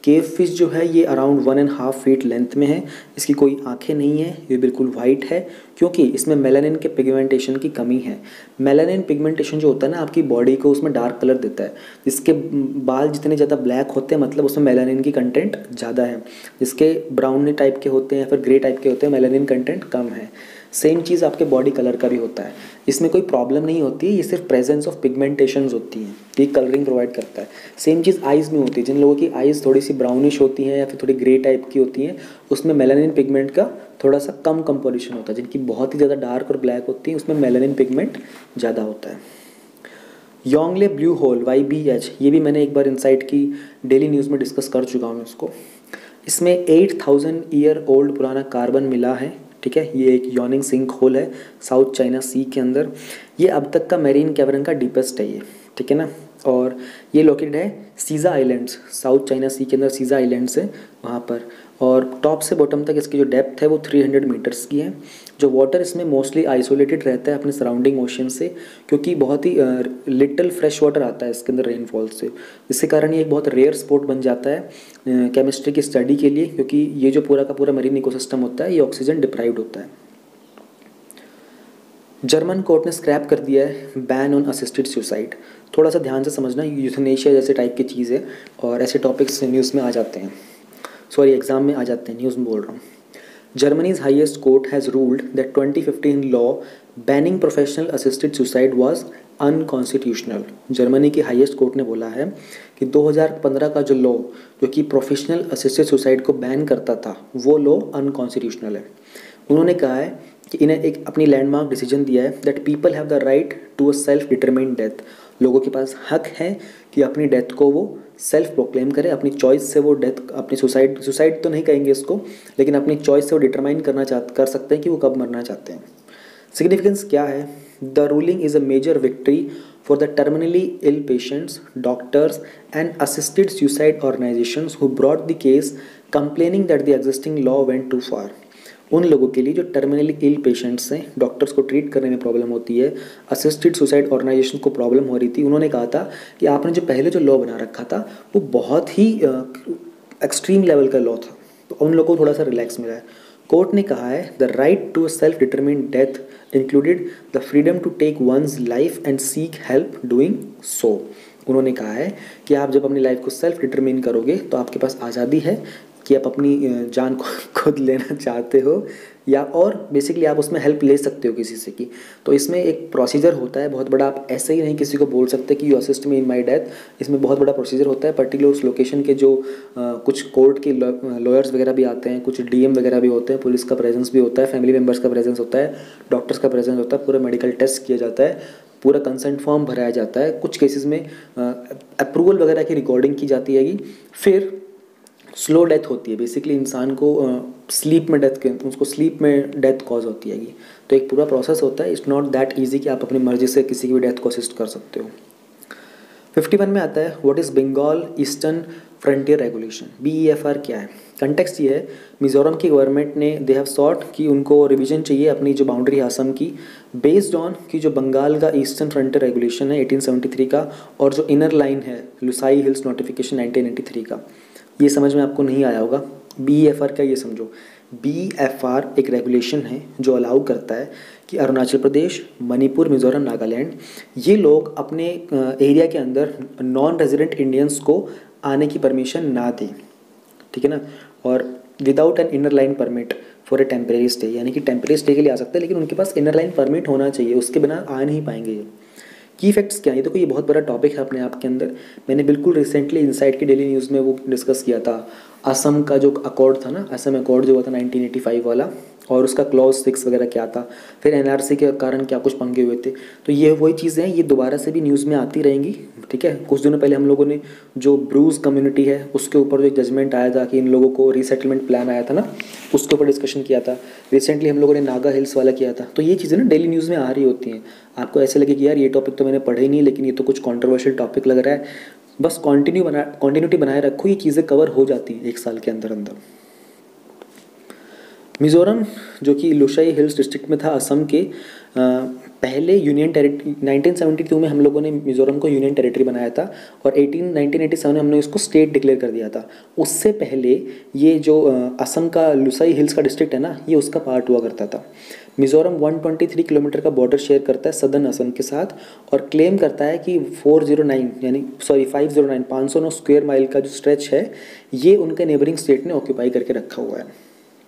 केव फिश जो है ये around one and half feet length में है। इसकी कोई आंखें नहीं है, ये बिल्कुल वाइट है क्योंकि इसमें मेलानिन के पिगमेंटेशन की कमी है। मेलानिन पिगमेंटेशन जो होता है ना आपकी बॉडी को उसमें डार्क कलर देता है। जिसके बाल जितने ज़्यादा ब्लैक होते हैं मतलब उसमें मेलानिन की कंटेंट ज़्यादा है। जिसके ब्राउन टाइप के होते हैं या फिर ग्रे टाइप के होते हैं मेलानिन कंटेंट कम है। सेम चीज़ आपके बॉडी कलर का भी होता है। इसमें कोई प्रॉब्लम नहीं होती है, ये सिर्फ प्रेजेंस ऑफ पिगमेंटेशंस होती हैं, ये कलरिंग प्रोवाइड करता है। सेम चीज़ आइज़ में होती है। जिन लोगों की आइज़ थोड़ी सी ब्राउनिश होती हैं या फिर थोड़ी ग्रे टाइप की होती हैं उसमें मेलानिन पिगमेंट का थोड़ा सा कम कंपोजिशन होता है। जिनकी बहुत ही ज़्यादा डार्क और ब्लैक होती हैं उसमें मेलानिन पिगमेंट ज़्यादा होता है। Yongle blue hole Y B H, ये भी मैंने एक बार इनसाइट की डेली न्यूज़ में डिस्कस कर चुका हूँ उसको। इसमें एट थाउजेंड ईयर ओल्ड पुराना कार्बन मिला है, ठीक है। ये एक यॉनिंग सिंक होल है साउथ चाइना सी के अंदर। ये अब तक का मेरीन कैवर्न का डीपेस्ट है ये, ठीक है ना। और ये लोकेटेड है Xisha islands, South China Sea के अंदर सीजा आइलैंड्स है वहाँ पर। और टॉप से बॉटम तक इसकी जो डेप्थ है वो थ्री हंड्रेड मीटर्स की है। जो वाटर इसमें मोस्टली आइसोलेटेड रहता है अपने सराउंडिंग ओशन से, क्योंकि बहुत ही लिटिल फ्रेश वाटर आता है इसके अंदर रेनफॉल से। इसके कारण ये एक बहुत रेयर स्पॉट बन जाता है केमिस्ट्री की स्टडी के लिए, क्योंकि ये जो पूरा का पूरा मरीन इकोसिस्टम होता है ये ऑक्सीजन डिप्राइव्ड होता है। जर्मन कोर्ट ने स्क्रैप कर दिया है बैन ऑन असिस्टेड सुसाइड। थोड़ा सा ध्यान से समझना, यूथनेशिया जैसे टाइप की चीज़ है और ऐसे टॉपिक्स न्यूज़ में आ जाते हैं, सॉरी एग्जाम में आ जाते हैं, न्यूज़ में बोल रहा हूँ। Germany's highest court has ruled that twenty fifteen law banning professional assisted suicide was unconstitutional. Germany की हाईएस्ट कोर्ट ने बोला है कि दो हज़ार पंद्रह का जो लॉ जो कि प्रोफेशनल असिस्टेड सुसाइड को बैन करता था वो लॉ अनकॉन्स्टिट्यूशनल है। उन्होंने कहा है कि इन्हें एक अपनी लैंडमार्क डिसीजन दिया है that people have the right to a self determined death. लोगों के पास हक है कि अपनी डेथ को वो सेल्फ प्रोक्लेम करें, अपनी चॉइस से वो डेथ, अपनी सुसाइड सुसाइड तो नहीं कहेंगे इसको, लेकिन अपनी चॉइस से वो डिटरमाइन करना चाह कर सकते हैं कि वो कब मरना चाहते हैं। सिग्निफिकेंस क्या है? The ruling is a major victory for the terminally ill patients, doctors and assisted suicide organisations who brought the case complaining that the existing law went too far. उन लोगों के लिए जो टर्मिनली इल पेशेंट्स हैं, डॉक्टर्स को treat करने में प्रॉब्लम होती है, असिस्टेड सुसाइड ऑर्गेनाइजेशन को प्रॉब्लम हो रही थी। उन्होंने कहा था कि आपने जो पहले जो लॉ बना रखा था वो बहुत ही एक्सट्रीम लेवल का लॉ था, तो उन लोगों को थोड़ा सा रिलैक्स मिला है। कोर्ट ने कहा है the right to self determined death included the freedom to take one's life and seek help doing so. उन्होंने कहा है कि आप जब अपनी लाइफ को सेल्फ डिटरमिन करोगे तो आपके पास आज़ादी है कि आप अपनी जान को खुद लेना चाहते हो या और बेसिकली आप उसमें हेल्प ले सकते हो किसी से की। तो इसमें एक प्रोसीजर होता है बहुत बड़ा, आप ऐसे ही नहीं किसी को बोल सकते कि you assist me in my death. इसमें बहुत बड़ा प्रोसीजर होता है। पर्टिकुलर उस लोकेशन के जो आ, कुछ कोर्ट के लॉयर्स वगैरह भी आते हैं, कुछ डीएम वगैरह भी होते हैं, पुलिस का प्रेजेंस भी होता है, फैमिली मेम्बर्स का प्रेजेंस होता है, डॉक्टर्स का प्रेजेंस होता है, पूरा मेडिकल टेस्ट किया जाता है, पूरा कंसेंट फॉर्म भराया जाता है, कुछ केसेस में अप्रूवल वगैरह की रिकॉर्डिंग की जाती है। फिर स्लो डेथ होती है, बेसिकली इंसान को स्लीप में डेथ के उसको स्लीप में डेथ कॉज होती है। तो एक पूरा प्रोसेस होता है। इट्स नॉट दैट इजी कि आप अपनी मर्जी से किसी की भी डेथ को असिस्ट कर सकते हो। फिफ्टी वन में आता है what is Bengal eastern frontier regulation, B E F R क्या है। कंटेक्स्ट ये है, मिज़ोरम की गवर्नमेंट ने दे हैव सॉट कि उनको रिवीजन चाहिए अपनी जो बाउंड्री है असम की, बेस्ड ऑन कि जो बंगाल का ईस्टर्न फ्रंटियर रेगुलेशन है एटीन सेवेंटी थ्री का और जो इनर लाइन है Lushai hills notification nineteen ninety three का। ये समझ में आपको नहीं आया होगा। बी ई एफ आर का ये समझो, बी ई एफ आर एक रेगुलेशन है जो अलाउ करता है कि अरुणाचल प्रदेश, मणिपुर, मिज़ोरम, नागालैंड ये लोग अपने एरिया के अंदर नॉन रेजिडेंट इंडियंस को आने की परमिशन ना दें, ठीक है ना। और without an inner line permit for a temporary stay, यानी कि टेम्परेरी स्टे के लिए आ सकते हैं लेकिन उनके पास इनर लाइन परमिट होना चाहिए, उसके बिना आ नहीं पाएंगे ये। की फैक्ट्स क्या है? ये तो कोई बहुत बड़ा टॉपिक है अपने आप के अंदर। मैंने बिल्कुल रिसेंटली इनसाइट की डेली न्यूज़ में वो डिस्कस किया था। असम का जो अकॉर्ड था ना, असम अकॉर्ड जो हुआ था नाइनटीन एटी फाइव वाला, और उसका क्लॉज सिक्स वगैरह क्या था, फिर एनआरसी के कारण क्या कुछ पंगे हुए थे। तो ये वही चीज़ें हैं, ये दोबारा से भी न्यूज़ में आती रहेंगी, ठीक है। कुछ दिनों पहले हम लोगों ने जो ब्रूज कम्युनिटी है उसके ऊपर जो एक जजमेंट आया था कि इन लोगों को रीसेटलमेंट प्लान आया था ना, उसके ऊपर डिस्कशन किया था। रिसेंटली हम लोगों ने नागा हिल्स वाला किया था। तो ये चीज़ें ना डेली न्यूज़ में आ रही होती हैं। आपको ऐसे लगे कि यार ये टॉपिक तो मैंने पढ़े ही नहीं, लेकिन ये तो कुछ कॉन्ट्रोवर्शियल टॉपिक लग रहा है, बस कॉन्टिन्यू बना कॉन्टिन्यूटी बनाए रखो, ये चीज़ें कवर हो जाती हैं एक साल के अंदर अंदर। मिज़ोरम जो कि लुसाई हिल्स डिस्ट्रिक्ट में था असम के, पहले union territory nineteen seventy two में हम लोगों ने मिज़ोरम को यूनियन टेरिटरी बनाया था और एटीन नाइनटीन एटी सेवन में हमने इसको स्टेट डिक्लेयर कर दिया था। उससे पहले ये जो असम का लुसाई हिल्स का डिस्ट्रिक्ट है ना, ये उसका पार्ट हुआ करता था। मिज़ोरम एक सौ तेईस किलोमीटर का बॉर्डर शेयर करता है सदर्न असम के साथ और क्लेम करता है कि चार सौ नौ यानी सॉरी पाँच सौ नौ पाँच सौ नौ स्क्वायर माइल का जो स्ट्रेच है ये उनके नेबरिंग स्टेट ने ऑक्यूपाई करके रखा हुआ है।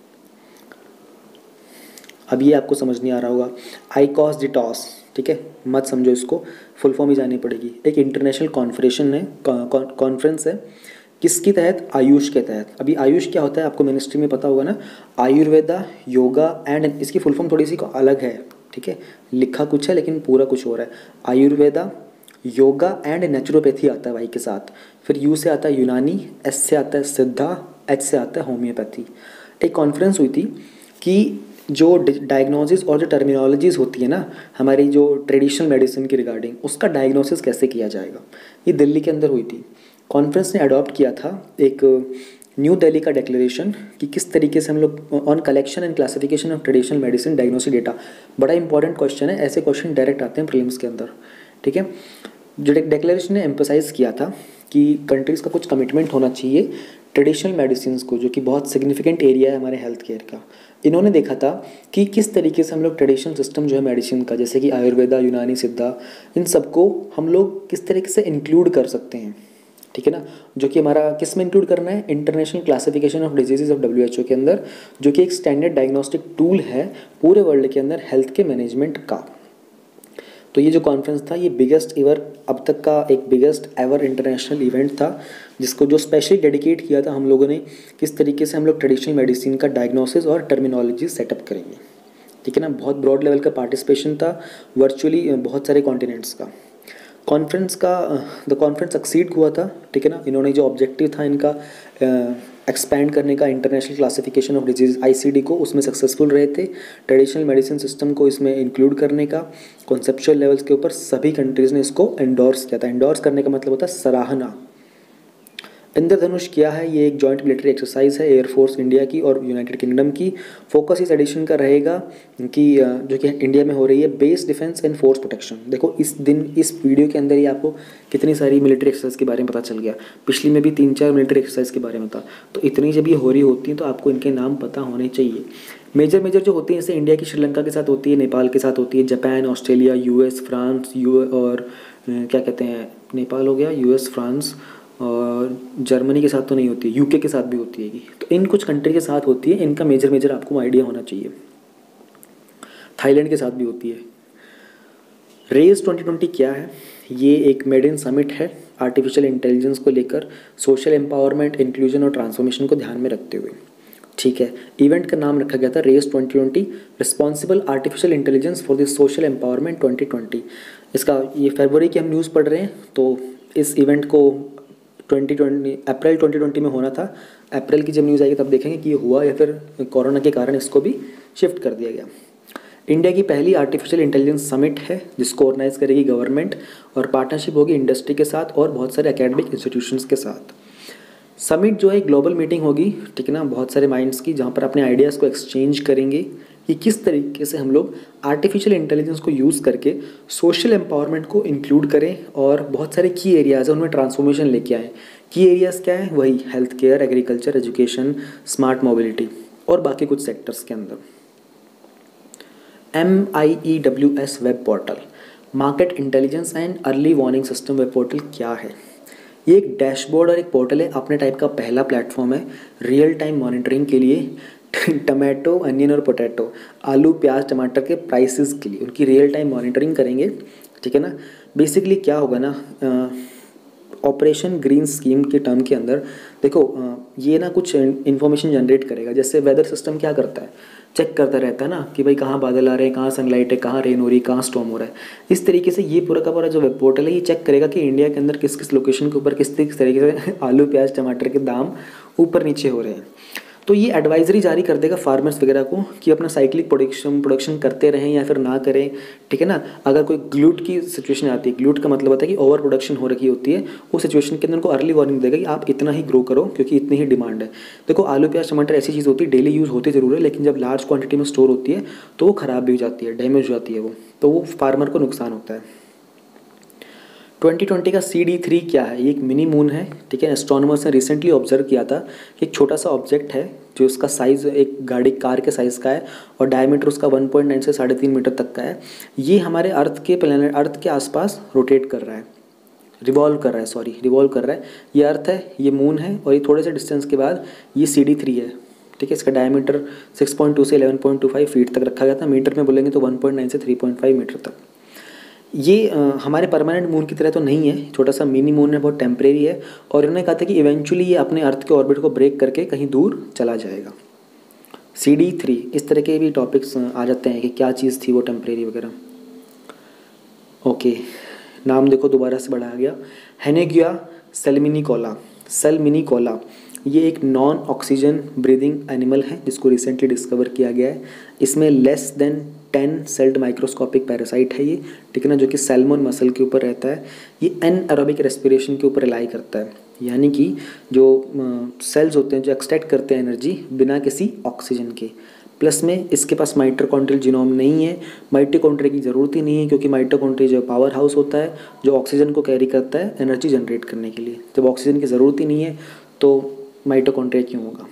अब ये आपको समझ नहीं आ रहा होगा, आईकॉस डिटॉस, ठीक है, मत समझो इसको, फुल फॉर्म ही जानी पड़ेगी। एक इंटरनेशनल कॉन्फ्रेशन है, कॉन्फ्रेंस है, किसके तहत? आयुष के तहत। अभी आयुष क्या होता है आपको मिनिस्ट्री में पता होगा ना, आयुर्वेदा, योगा एंड, इसकी फुल फॉर्म थोड़ी सी अलग है, ठीक है, लिखा कुछ है लेकिन पूरा कुछ और है। आयुर्वेदा, योगा एंड नेचुरोपैथी आता है वाई के साथ, फिर यू से आता है यूनानी, एस से आता है सिद्धा, एच से आता है होम्योपैथी। एक कॉन्फ्रेंस हुई थी कि जो डायग्नोसिस और जो टर्मिनोलॉजीज़ होती है ना हमारी जो ट्रेडिशनल मेडिसिन की रिगार्डिंग, उसका डायग्नोसिस कैसे किया जाएगा, ये दिल्ली के अंदर हुई थी। कॉन्फ्रेंस ने अडॉप्ट किया था एक न्यू दिल्ली का डिक्लेरेशन कि किस तरीके से हम लोग on collection and classification of traditional medicine diagnosis data. बड़ा इंपॉर्टेंट क्वेश्चन है, ऐसे क्वेश्चन डायरेक्ट आते हैं प्रीलिम्स के अंदर, ठीक है। जो डिक्लेरेशन ने एम्फसाइज़ किया था कि कंट्रीज़ का कुछ कमिटमेंट होना चाहिए ट्रेडिशनल मेडिसिन को, जो कि बहुत सिग्निफिकेंट एरिया है हमारे हेल्थ केयर का। इन्होंने देखा था कि किस तरीके से हम लोग ट्रेडिशनल सिस्टम जो है मेडिसिन का, जैसे कि आयुर्वेदा, यूनानी, सिद्धा, इन सबको हम लोग किस तरीके से इंक्लूड कर सकते हैं, ठीक है ना, जो कि हमारा किस में इंक्लूड करना है, international classification of diseases of W H O के अंदर, जो कि एक स्टैंडर्ड डायग्नोस्टिक टूल है पूरे वर्ल्ड के अंदर हेल्थ के मैनेजमेंट का। तो ये जो कॉन्फ्रेंस था ये बिगेस्ट एवर, अब तक का एक बिगेस्ट एवर इंटरनेशनल इवेंट था, जिसको जो स्पेशली डेडिकेट किया था हम लोगों ने, किस तरीके से हम लोग ट्रेडिशनल मेडिसिन का डायग्नोसिस और टर्मिनोलॉजी सेटअप करेंगे, ठीक है ना। बहुत ब्रॉड लेवल का पार्टिसिपेशन था, वर्चुअली बहुत सारे कॉन्टिनेंट्स का। कॉन्फ्रेंस का द कॉन्फ्रेंस सक्सीड हुआ था, ठीक है ना। इन्होंने जो ऑब्जेक्टिव था इनका एक्सपैंड करने का international classification of disease ICD को, उसमें सक्सेसफुल रहे थे। ट्रेडिशनल मेडिसिन सिस्टम को इसमें इंक्लूड करने का कॉन्सेप्चुअल लेवल्स के ऊपर सभी कंट्रीज़ ने इसको एंडोर्स किया था। एंडोर्स करने का मतलब होता है सराहना। इंद्रधनुष क्या है? ये एक जॉइंट मिलिट्री एक्सरसाइज है एयरफोर्स इंडिया की और यूनाइटेड किंगडम की। फोकस इस एडिशन का रहेगा कि जो कि इंडिया में हो रही है, base defence and force protection. देखो इस दिन इस वीडियो के अंदर ही आपको कितनी सारी मिलिट्री एक्सरसाइज के बारे में पता चल गया। पिछली में भी तीन चार मिलिट्री एक्सरसाइज के बारे में था, तो इतनी जब ये हो रही होती हैं तो आपको इनके नाम पता होने चाहिए। मेजर मेजर जो होती हैं जैसे इंडिया की श्रीलंका के साथ होती है, नेपाल के साथ होती है, जापान, ऑस्ट्रेलिया, यूएस, फ्रांस, यू और क्या कहते हैं, नेपाल हो गया, यूएस, फ्रांस और जर्मनी के साथ तो नहीं होती, यूके के साथ भी होती है। तो इन कुछ कंट्री के साथ होती है, इनका मेजर मेजर आपको आइडिया होना चाहिए। थाईलैंड के साथ भी होती है। रेज ट्वेंटी ट्वेंटी क्या है? ये एक मेड इन समिट है आर्टिफिशियल इंटेलिजेंस को लेकर, सोशल एम्पावरमेंट, इंक्लूजन और ट्रांसफॉर्मेशन को ध्यान में रखते हुए, ठीक है। इवेंट का नाम रखा गया था RAISE twenty twenty responsible artificial intelligence for the social empowerment twenty twenty. इसका ये फरवरी की हम न्यूज़ पढ़ रहे हैं, तो इस इवेंट को twenty twenty April twenty twenty में होना था। अप्रैल की जब न्यूज़ आएगी तब देखेंगे कि ये हुआ या फिर कोरोना के कारण इसको भी शिफ्ट कर दिया गया। इंडिया की पहली आर्टिफिशियल इंटेलिजेंस समिट है जिसको ऑर्गेनाइज करेगी गवर्नमेंट और पार्टनरशिप होगी इंडस्ट्री के साथ और बहुत सारे एकेडमिक इंस्टीट्यूशंस के साथ। समिट जो है ग्लोबल मीटिंग होगी, ठीक है ना, बहुत सारे माइंड्स की, जहाँ पर अपने आइडियाज़ को एक्सचेंज करेंगे कि किस तरीके से हम लोग आर्टिफिशियल इंटेलिजेंस को यूज़ करके सोशल एम्पावरमेंट को इंक्लूड करें और बहुत सारे की एरियाज़ हैं उनमें ट्रांसफॉर्मेशन लेके आएँ। की एरियाज़ क्या है? वही health care, agriculture, education, smart mobility और बाकी कुछ सेक्टर्स के अंदर। M I E W S web portal, market intelligence and early warning system web portal क्या है? ये एक डैशबोर्ड और एक पोर्टल है, अपने टाइप का पहला प्लेटफॉर्म है रियल टाइम मॉनिटरिंग के लिए। टमाटो, अनियन और पोटैटो, आलू, प्याज, टमाटर के प्राइसेस के लिए उनकी रियल टाइम मॉनिटरिंग करेंगे, ठीक है ना। बेसिकली क्या होगा ना, ऑपरेशन ग्रीन स्कीम के टर्म के अंदर देखो आ, ये ना कुछ इन्फॉर्मेशन जनरेट करेगा। जैसे वेदर सिस्टम क्या करता है, चेक करता रहता है ना कि भाई कहाँ बादल आ रहे हैं, कहाँ सनलाइट है, कहाँ रेन हो रही है, कहाँ स्टॉर्म हो रहा है। इस तरीके से ये पूरा का पूरा जो वेब पोर्टल है ये चेक करेगा कि इंडिया के अंदर किस किस लोकेशन के ऊपर किस किस तरीके से आलू, प्याज, टमाटर के दाम ऊपर नीचे हो रहे हैं। तो ये एडवाइजरी जारी कर देगा फार्मर्स वगैरह को कि अपना साइक्लिक प्रोडक्शन प्रोडक्शन करते रहें या फिर ना करें, ठीक है ना। अगर कोई ग्लूट की सिचुएशन आती है, ग्लूट का मतलब होता है कि ओवर प्रोडक्शन हो रखी होती है, उस सिचुएशन के अंदर उनको अर्ली वार्निंग देगा कि आप इतना ही ग्रो करो क्योंकि इतनी ही डिमांड है। देखो आलू प्याज टमाटर ऐसी चीज़ होती है, डेली यूज़ होती ज़रूर है, लेकिन जब लार्ज क्वान्टिटी में स्टोर होती है तो वो ख़राब भी हो जाती है, डैमेज हो जाती है वो, तो वो फार्मर को नुकसान होता है। ट्वेंटी ट्वेंटी का सी डी थ्री क्या है? ये एक मिनी मून है, ठीक है। एस्ट्रोनॉमर्स ने रिसेंटली ऑब्जर्व किया था कि एक छोटा सा ऑब्जेक्ट है जो उसका साइज़ एक गाड़ी कार के साइज़ का है और डायमीटर उसका वन पॉइंट नाइन से साढ़े तीन मीटर तक का है। ये हमारे अर्थ के प्लैनेट अर्थ के आसपास रोटेट कर रहा है, रिवॉल्व कर रहा है, सॉरी रिवॉल्व कर रहा है। ये अर्थ है, ये मून है, और ये थोड़े से डिस्टेंस के बाद ये सी डी थ्री है, ठीक है। इसका डायमीटर सिक्स पॉइंट टू से eleven point two five feet तक रखा गया था, मीटर में बोलेंगे तो वन पॉइंट नाइन से थ्री पॉइंट फाइव मीटर तक। ये आ, हमारे परमानेंट मून की तरह तो नहीं है, छोटा सा मिनी मून है, बहुत टेम्परेरी है, और इन्होंने कहा था कि इवेंचुअली ये अपने अर्थ के ऑर्बिट को ब्रेक करके कहीं दूर चला जाएगा। सी डी थ्री इस तरह के भी टॉपिक्स आ जाते हैं कि क्या चीज़ थी वो टेम्परेरी वगैरह। ओके, नाम देखो दोबारा से बढ़ाया गया, हेनेगिया सेलमिनिकोला। सेलमिनिकोला ये एक नॉन ऑक्सीजन ब्रीदिंग एनिमल है जिसको रिसेंटली डिस्कवर किया गया है। इसमें less than ten celled microscopic parasite है ये, ठीक है ना, जो कि सैल्मन मसल के ऊपर रहता है। ये एनएरोबिक रेस्पिरेशन के ऊपर रिलाई करता है, यानी कि जो सेल्स होते हैं जो एक्सट्रैक्ट करते हैं एनर्जी बिना किसी ऑक्सीजन के। प्लस में इसके पास माइटोकॉन्ड्रियल जीनोम नहीं है, माइटोकॉन्ड्रिया की ज़रूरत ही नहीं है क्योंकि माइटोकॉन्ड्रिया जो पावर हाउस होता है जो ऑक्सीजन को कैरी करता है एनर्जी जनरेट करने के लिए। जब ऑक्सीजन की ज़रूरत ही नहीं है तो माइटोकॉन्ड्रिया क्यों होगा।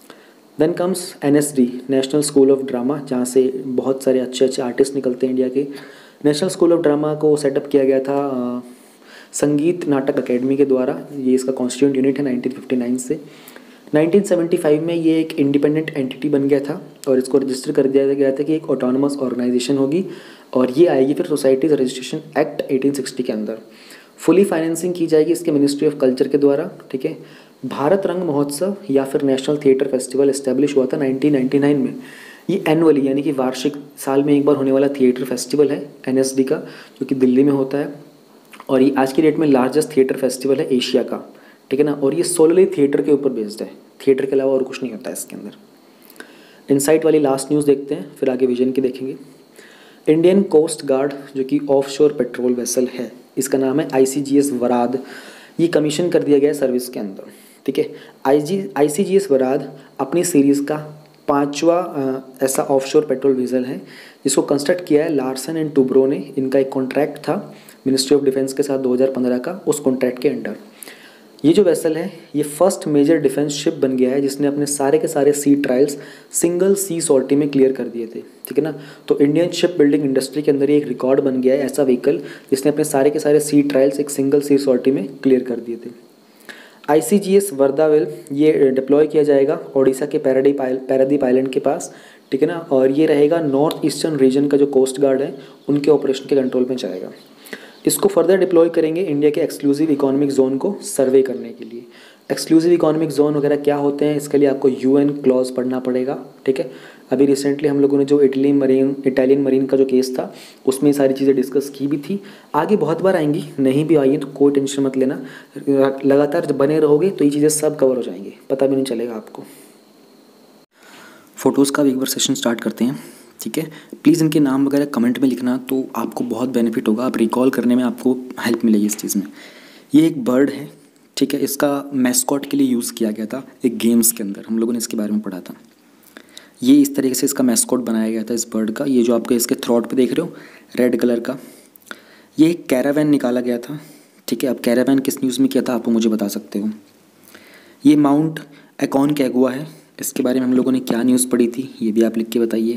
Then comes N S D, national school of drama, जहाँ से बहुत सारे अच्छे अच्छे आर्टिस्ट निकलते हैं इंडिया के। नेशनल स्कूल ऑफ ड्रामा को सेटअप किया गया था आ, संगीत नाटक अकेडमी के द्वारा। ये इसका कॉन्स्टिट्यूंट यूनिट है नाइनटीन फिफ्टी नाइन से। नाइनटीन सेवेंटी फाइव में ये एक इंडिपेंडेंट एंटिटी बन गया था और इसको रजिस्टर कर दिया गया था कि एक ऑटोनमस ऑर्गेनाइजेशन होगी और ये आएगी फिर societies registration act eighteen sixty के अंदर। फुली फाइनेंसिंग की जाएगी इसके मिनिस्ट्री ऑफ कल्चर के द्वारा, ठीक है। भारत रंग महोत्सव या फिर नेशनल थिएटर फेस्टिवल एस्टेब्लिश हुआ था नाइनटीन नाइंटी नाइन में। ये एनुअली यानी कि वार्षिक साल में एक बार होने वाला थिएटर फेस्टिवल है एन एस डी का, जो कि दिल्ली में होता है, और ये आज की डेट में लार्जेस्ट थिएटर फेस्टिवल है एशिया का, ठीक है ना। और ये सोलरली थिएटर के ऊपर बेस्ड है, थिएटर के अलावा और कुछ नहीं होता है इसके अंदर। इनसाइट वाली लास्ट न्यूज़ देखते हैं, फिर आगे विजन की देखेंगे। इंडियन कोस्ट गार्ड जो कि ऑफ शोर पेट्रोल वेसल है, इसका नाम है आई सी जी एस वराद। ये कमीशन कर दिया गया है सर्विस के अंदर, ठीक है। आई जी आई सी जी एस वराद अपनी सीरीज़ का पांचवा ऐसा ऑफशोर पेट्रोल वेसल है जिसको कंस्ट्रक्ट किया है लार्सन एंड टुब्रो ने। इनका एक कॉन्ट्रैक्ट था मिनिस्ट्री ऑफ डिफेंस के साथ दो हज़ार पंद्रह का, उस कॉन्ट्रैक्ट के अंडर ये जो वेसल है ये फर्स्ट मेजर डिफेंस शिप बन गया है जिसने अपने सारे के सारे सी ट्रायल्स सिंगल सी सॉर्टी में क्लियर कर दिए थे, ठीक है ना। तो इंडियन शिप बिल्डिंग इंडस्ट्री के अंदर ये एक रिकॉर्ड बन गया है, ऐसा व्हीकल जिसने अपने सारे के सारे सी ट्रायल्स एक सिंगल सी सॉर्टी में क्लियर कर दिए थे। आई सी जी एस वर्दावेल ये डिप्लॉय किया जाएगा ओडिशा के पैराडी पैरादीप आइलैंड के पास, ठीक है ना, और ये रहेगा नॉर्थ ईस्टर्न रीजन का जो कोस्ट गार्ड है उनके ऑपरेशन के कंट्रोल में जाएगा। इसको फर्दर डिप्लॉय करेंगे इंडिया के एक्सक्लूसिव इकोनॉमिक जोन को सर्वे करने के लिए। एक्सक्लूसिव इकोनॉमिक जोन वगैरह क्या होते हैं इसके लिए आपको यूएन क्लॉज पढ़ना पड़ेगा, ठीक है। अभी रिसेंटली हम लोगों ने जो इटली मरीन इटालियन मरीन का जो केस था उसमें सारी चीज़ें डिस्कस की भी थी, आगे बहुत बार आएंगी, नहीं भी आई हैं तो कोई टेंशन मत लेना, लगातार जब बने रहोगे तो ये चीज़ें सब कवर हो जाएंगी, पता भी नहीं चलेगा आपको। फ़ोटोज़ का एक बार सेशन स्टार्ट करते हैं, ठीक है। प्लीज़ इनके नाम वगैरह कमेंट में लिखना तो आपको बहुत बेनिफिट होगा, आप रिकॉल करने में आपको हेल्प मिलेगी इस चीज़ में। ये एक बर्ड है, ठीक है, इसका मैस्कॉट के लिए यूज़ किया गया था एक गेम्स के अंदर, हम लोगों ने इसके बारे में पढ़ा था। ये इस तरीके से इसका मैस्कॉट बनाया गया था इस बर्ड का। ये जो आपके इसके थ्रोट पे देख रहे हो रेड कलर का, ये एक कैरावैन निकाला गया था, ठीक है। अब कैरावैन किस न्यूज़ में किया था आप मुझे बता सकते हो। ये माउंट एकोनकागुआ है, इसके बारे में हम लोगों ने क्या न्यूज़ पढ़ी थी ये भी आप लिख के बताइए।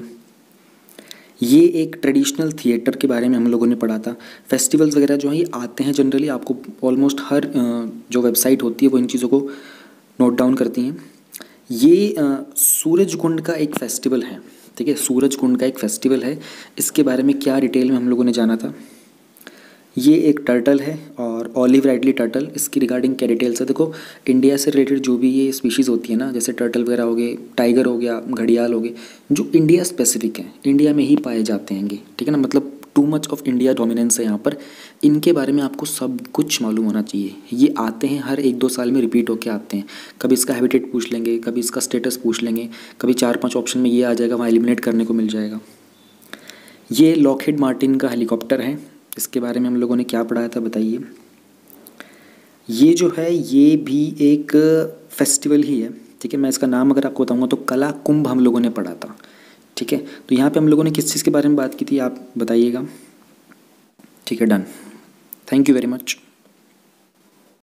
ये एक ट्रेडिशनल थिएटर के बारे में हम लोगों ने पढ़ा था। फेस्टिवल्स वगैरह जो हैं ये आते हैं जनरली, आपको ऑलमोस्ट हर जो वेबसाइट होती है वो इन चीज़ों को नोट डाउन करती हैं। ये सूरज कुंड का एक फेस्टिवल है, ठीक है, सूरज कुंड का एक फेस्टिवल है। इसके बारे में क्या डिटेल में हम लोगों ने जाना था। ये एक टर्टल है और ऑलिव राइडली टर्टल, इसकी रिगार्डिंग क्या डिटेल्स है। देखो इंडिया से रिलेटेड जो भी ये स्पीशीज़ होती है ना, जैसे टर्टल वगैरह हो गए, टाइगर हो गया, घड़ियाल हो गए, जो इंडिया स्पेसिफिक है, इंडिया में ही पाए जाते हैं, ठीक है ना, मतलब too much of India dominance है यहाँ पर। इनके बारे में आपको सब कुछ मालूम होना चाहिए। ये आते हैं हर एक दो साल में रिपीट होके आते हैं। कभी इसका हैबिटेट पूछ लेंगे, कभी इसका स्टेटस पूछ लेंगे, कभी चार पांच ऑप्शन में ये आ जाएगा, वहाँ एलिमिनेट करने को मिल जाएगा। ये लॉकहीड मार्टिन का हेलीकॉप्टर है। इसके बारे में हम लोगों ने क्या पढ़ाया था बताइए। ये जो है ये भी एक फेस्टिवल ही है, ठीक है। मैं इसका नाम अगर आपको बताऊंगा तो कला कुंभ हम लोगों ने पढ़ा था, ठीक है। तो यहाँ पे हम लोगों ने किस चीज़ के बारे में बात की थी आप बताइएगा, ठीक है। Done, thank you very much.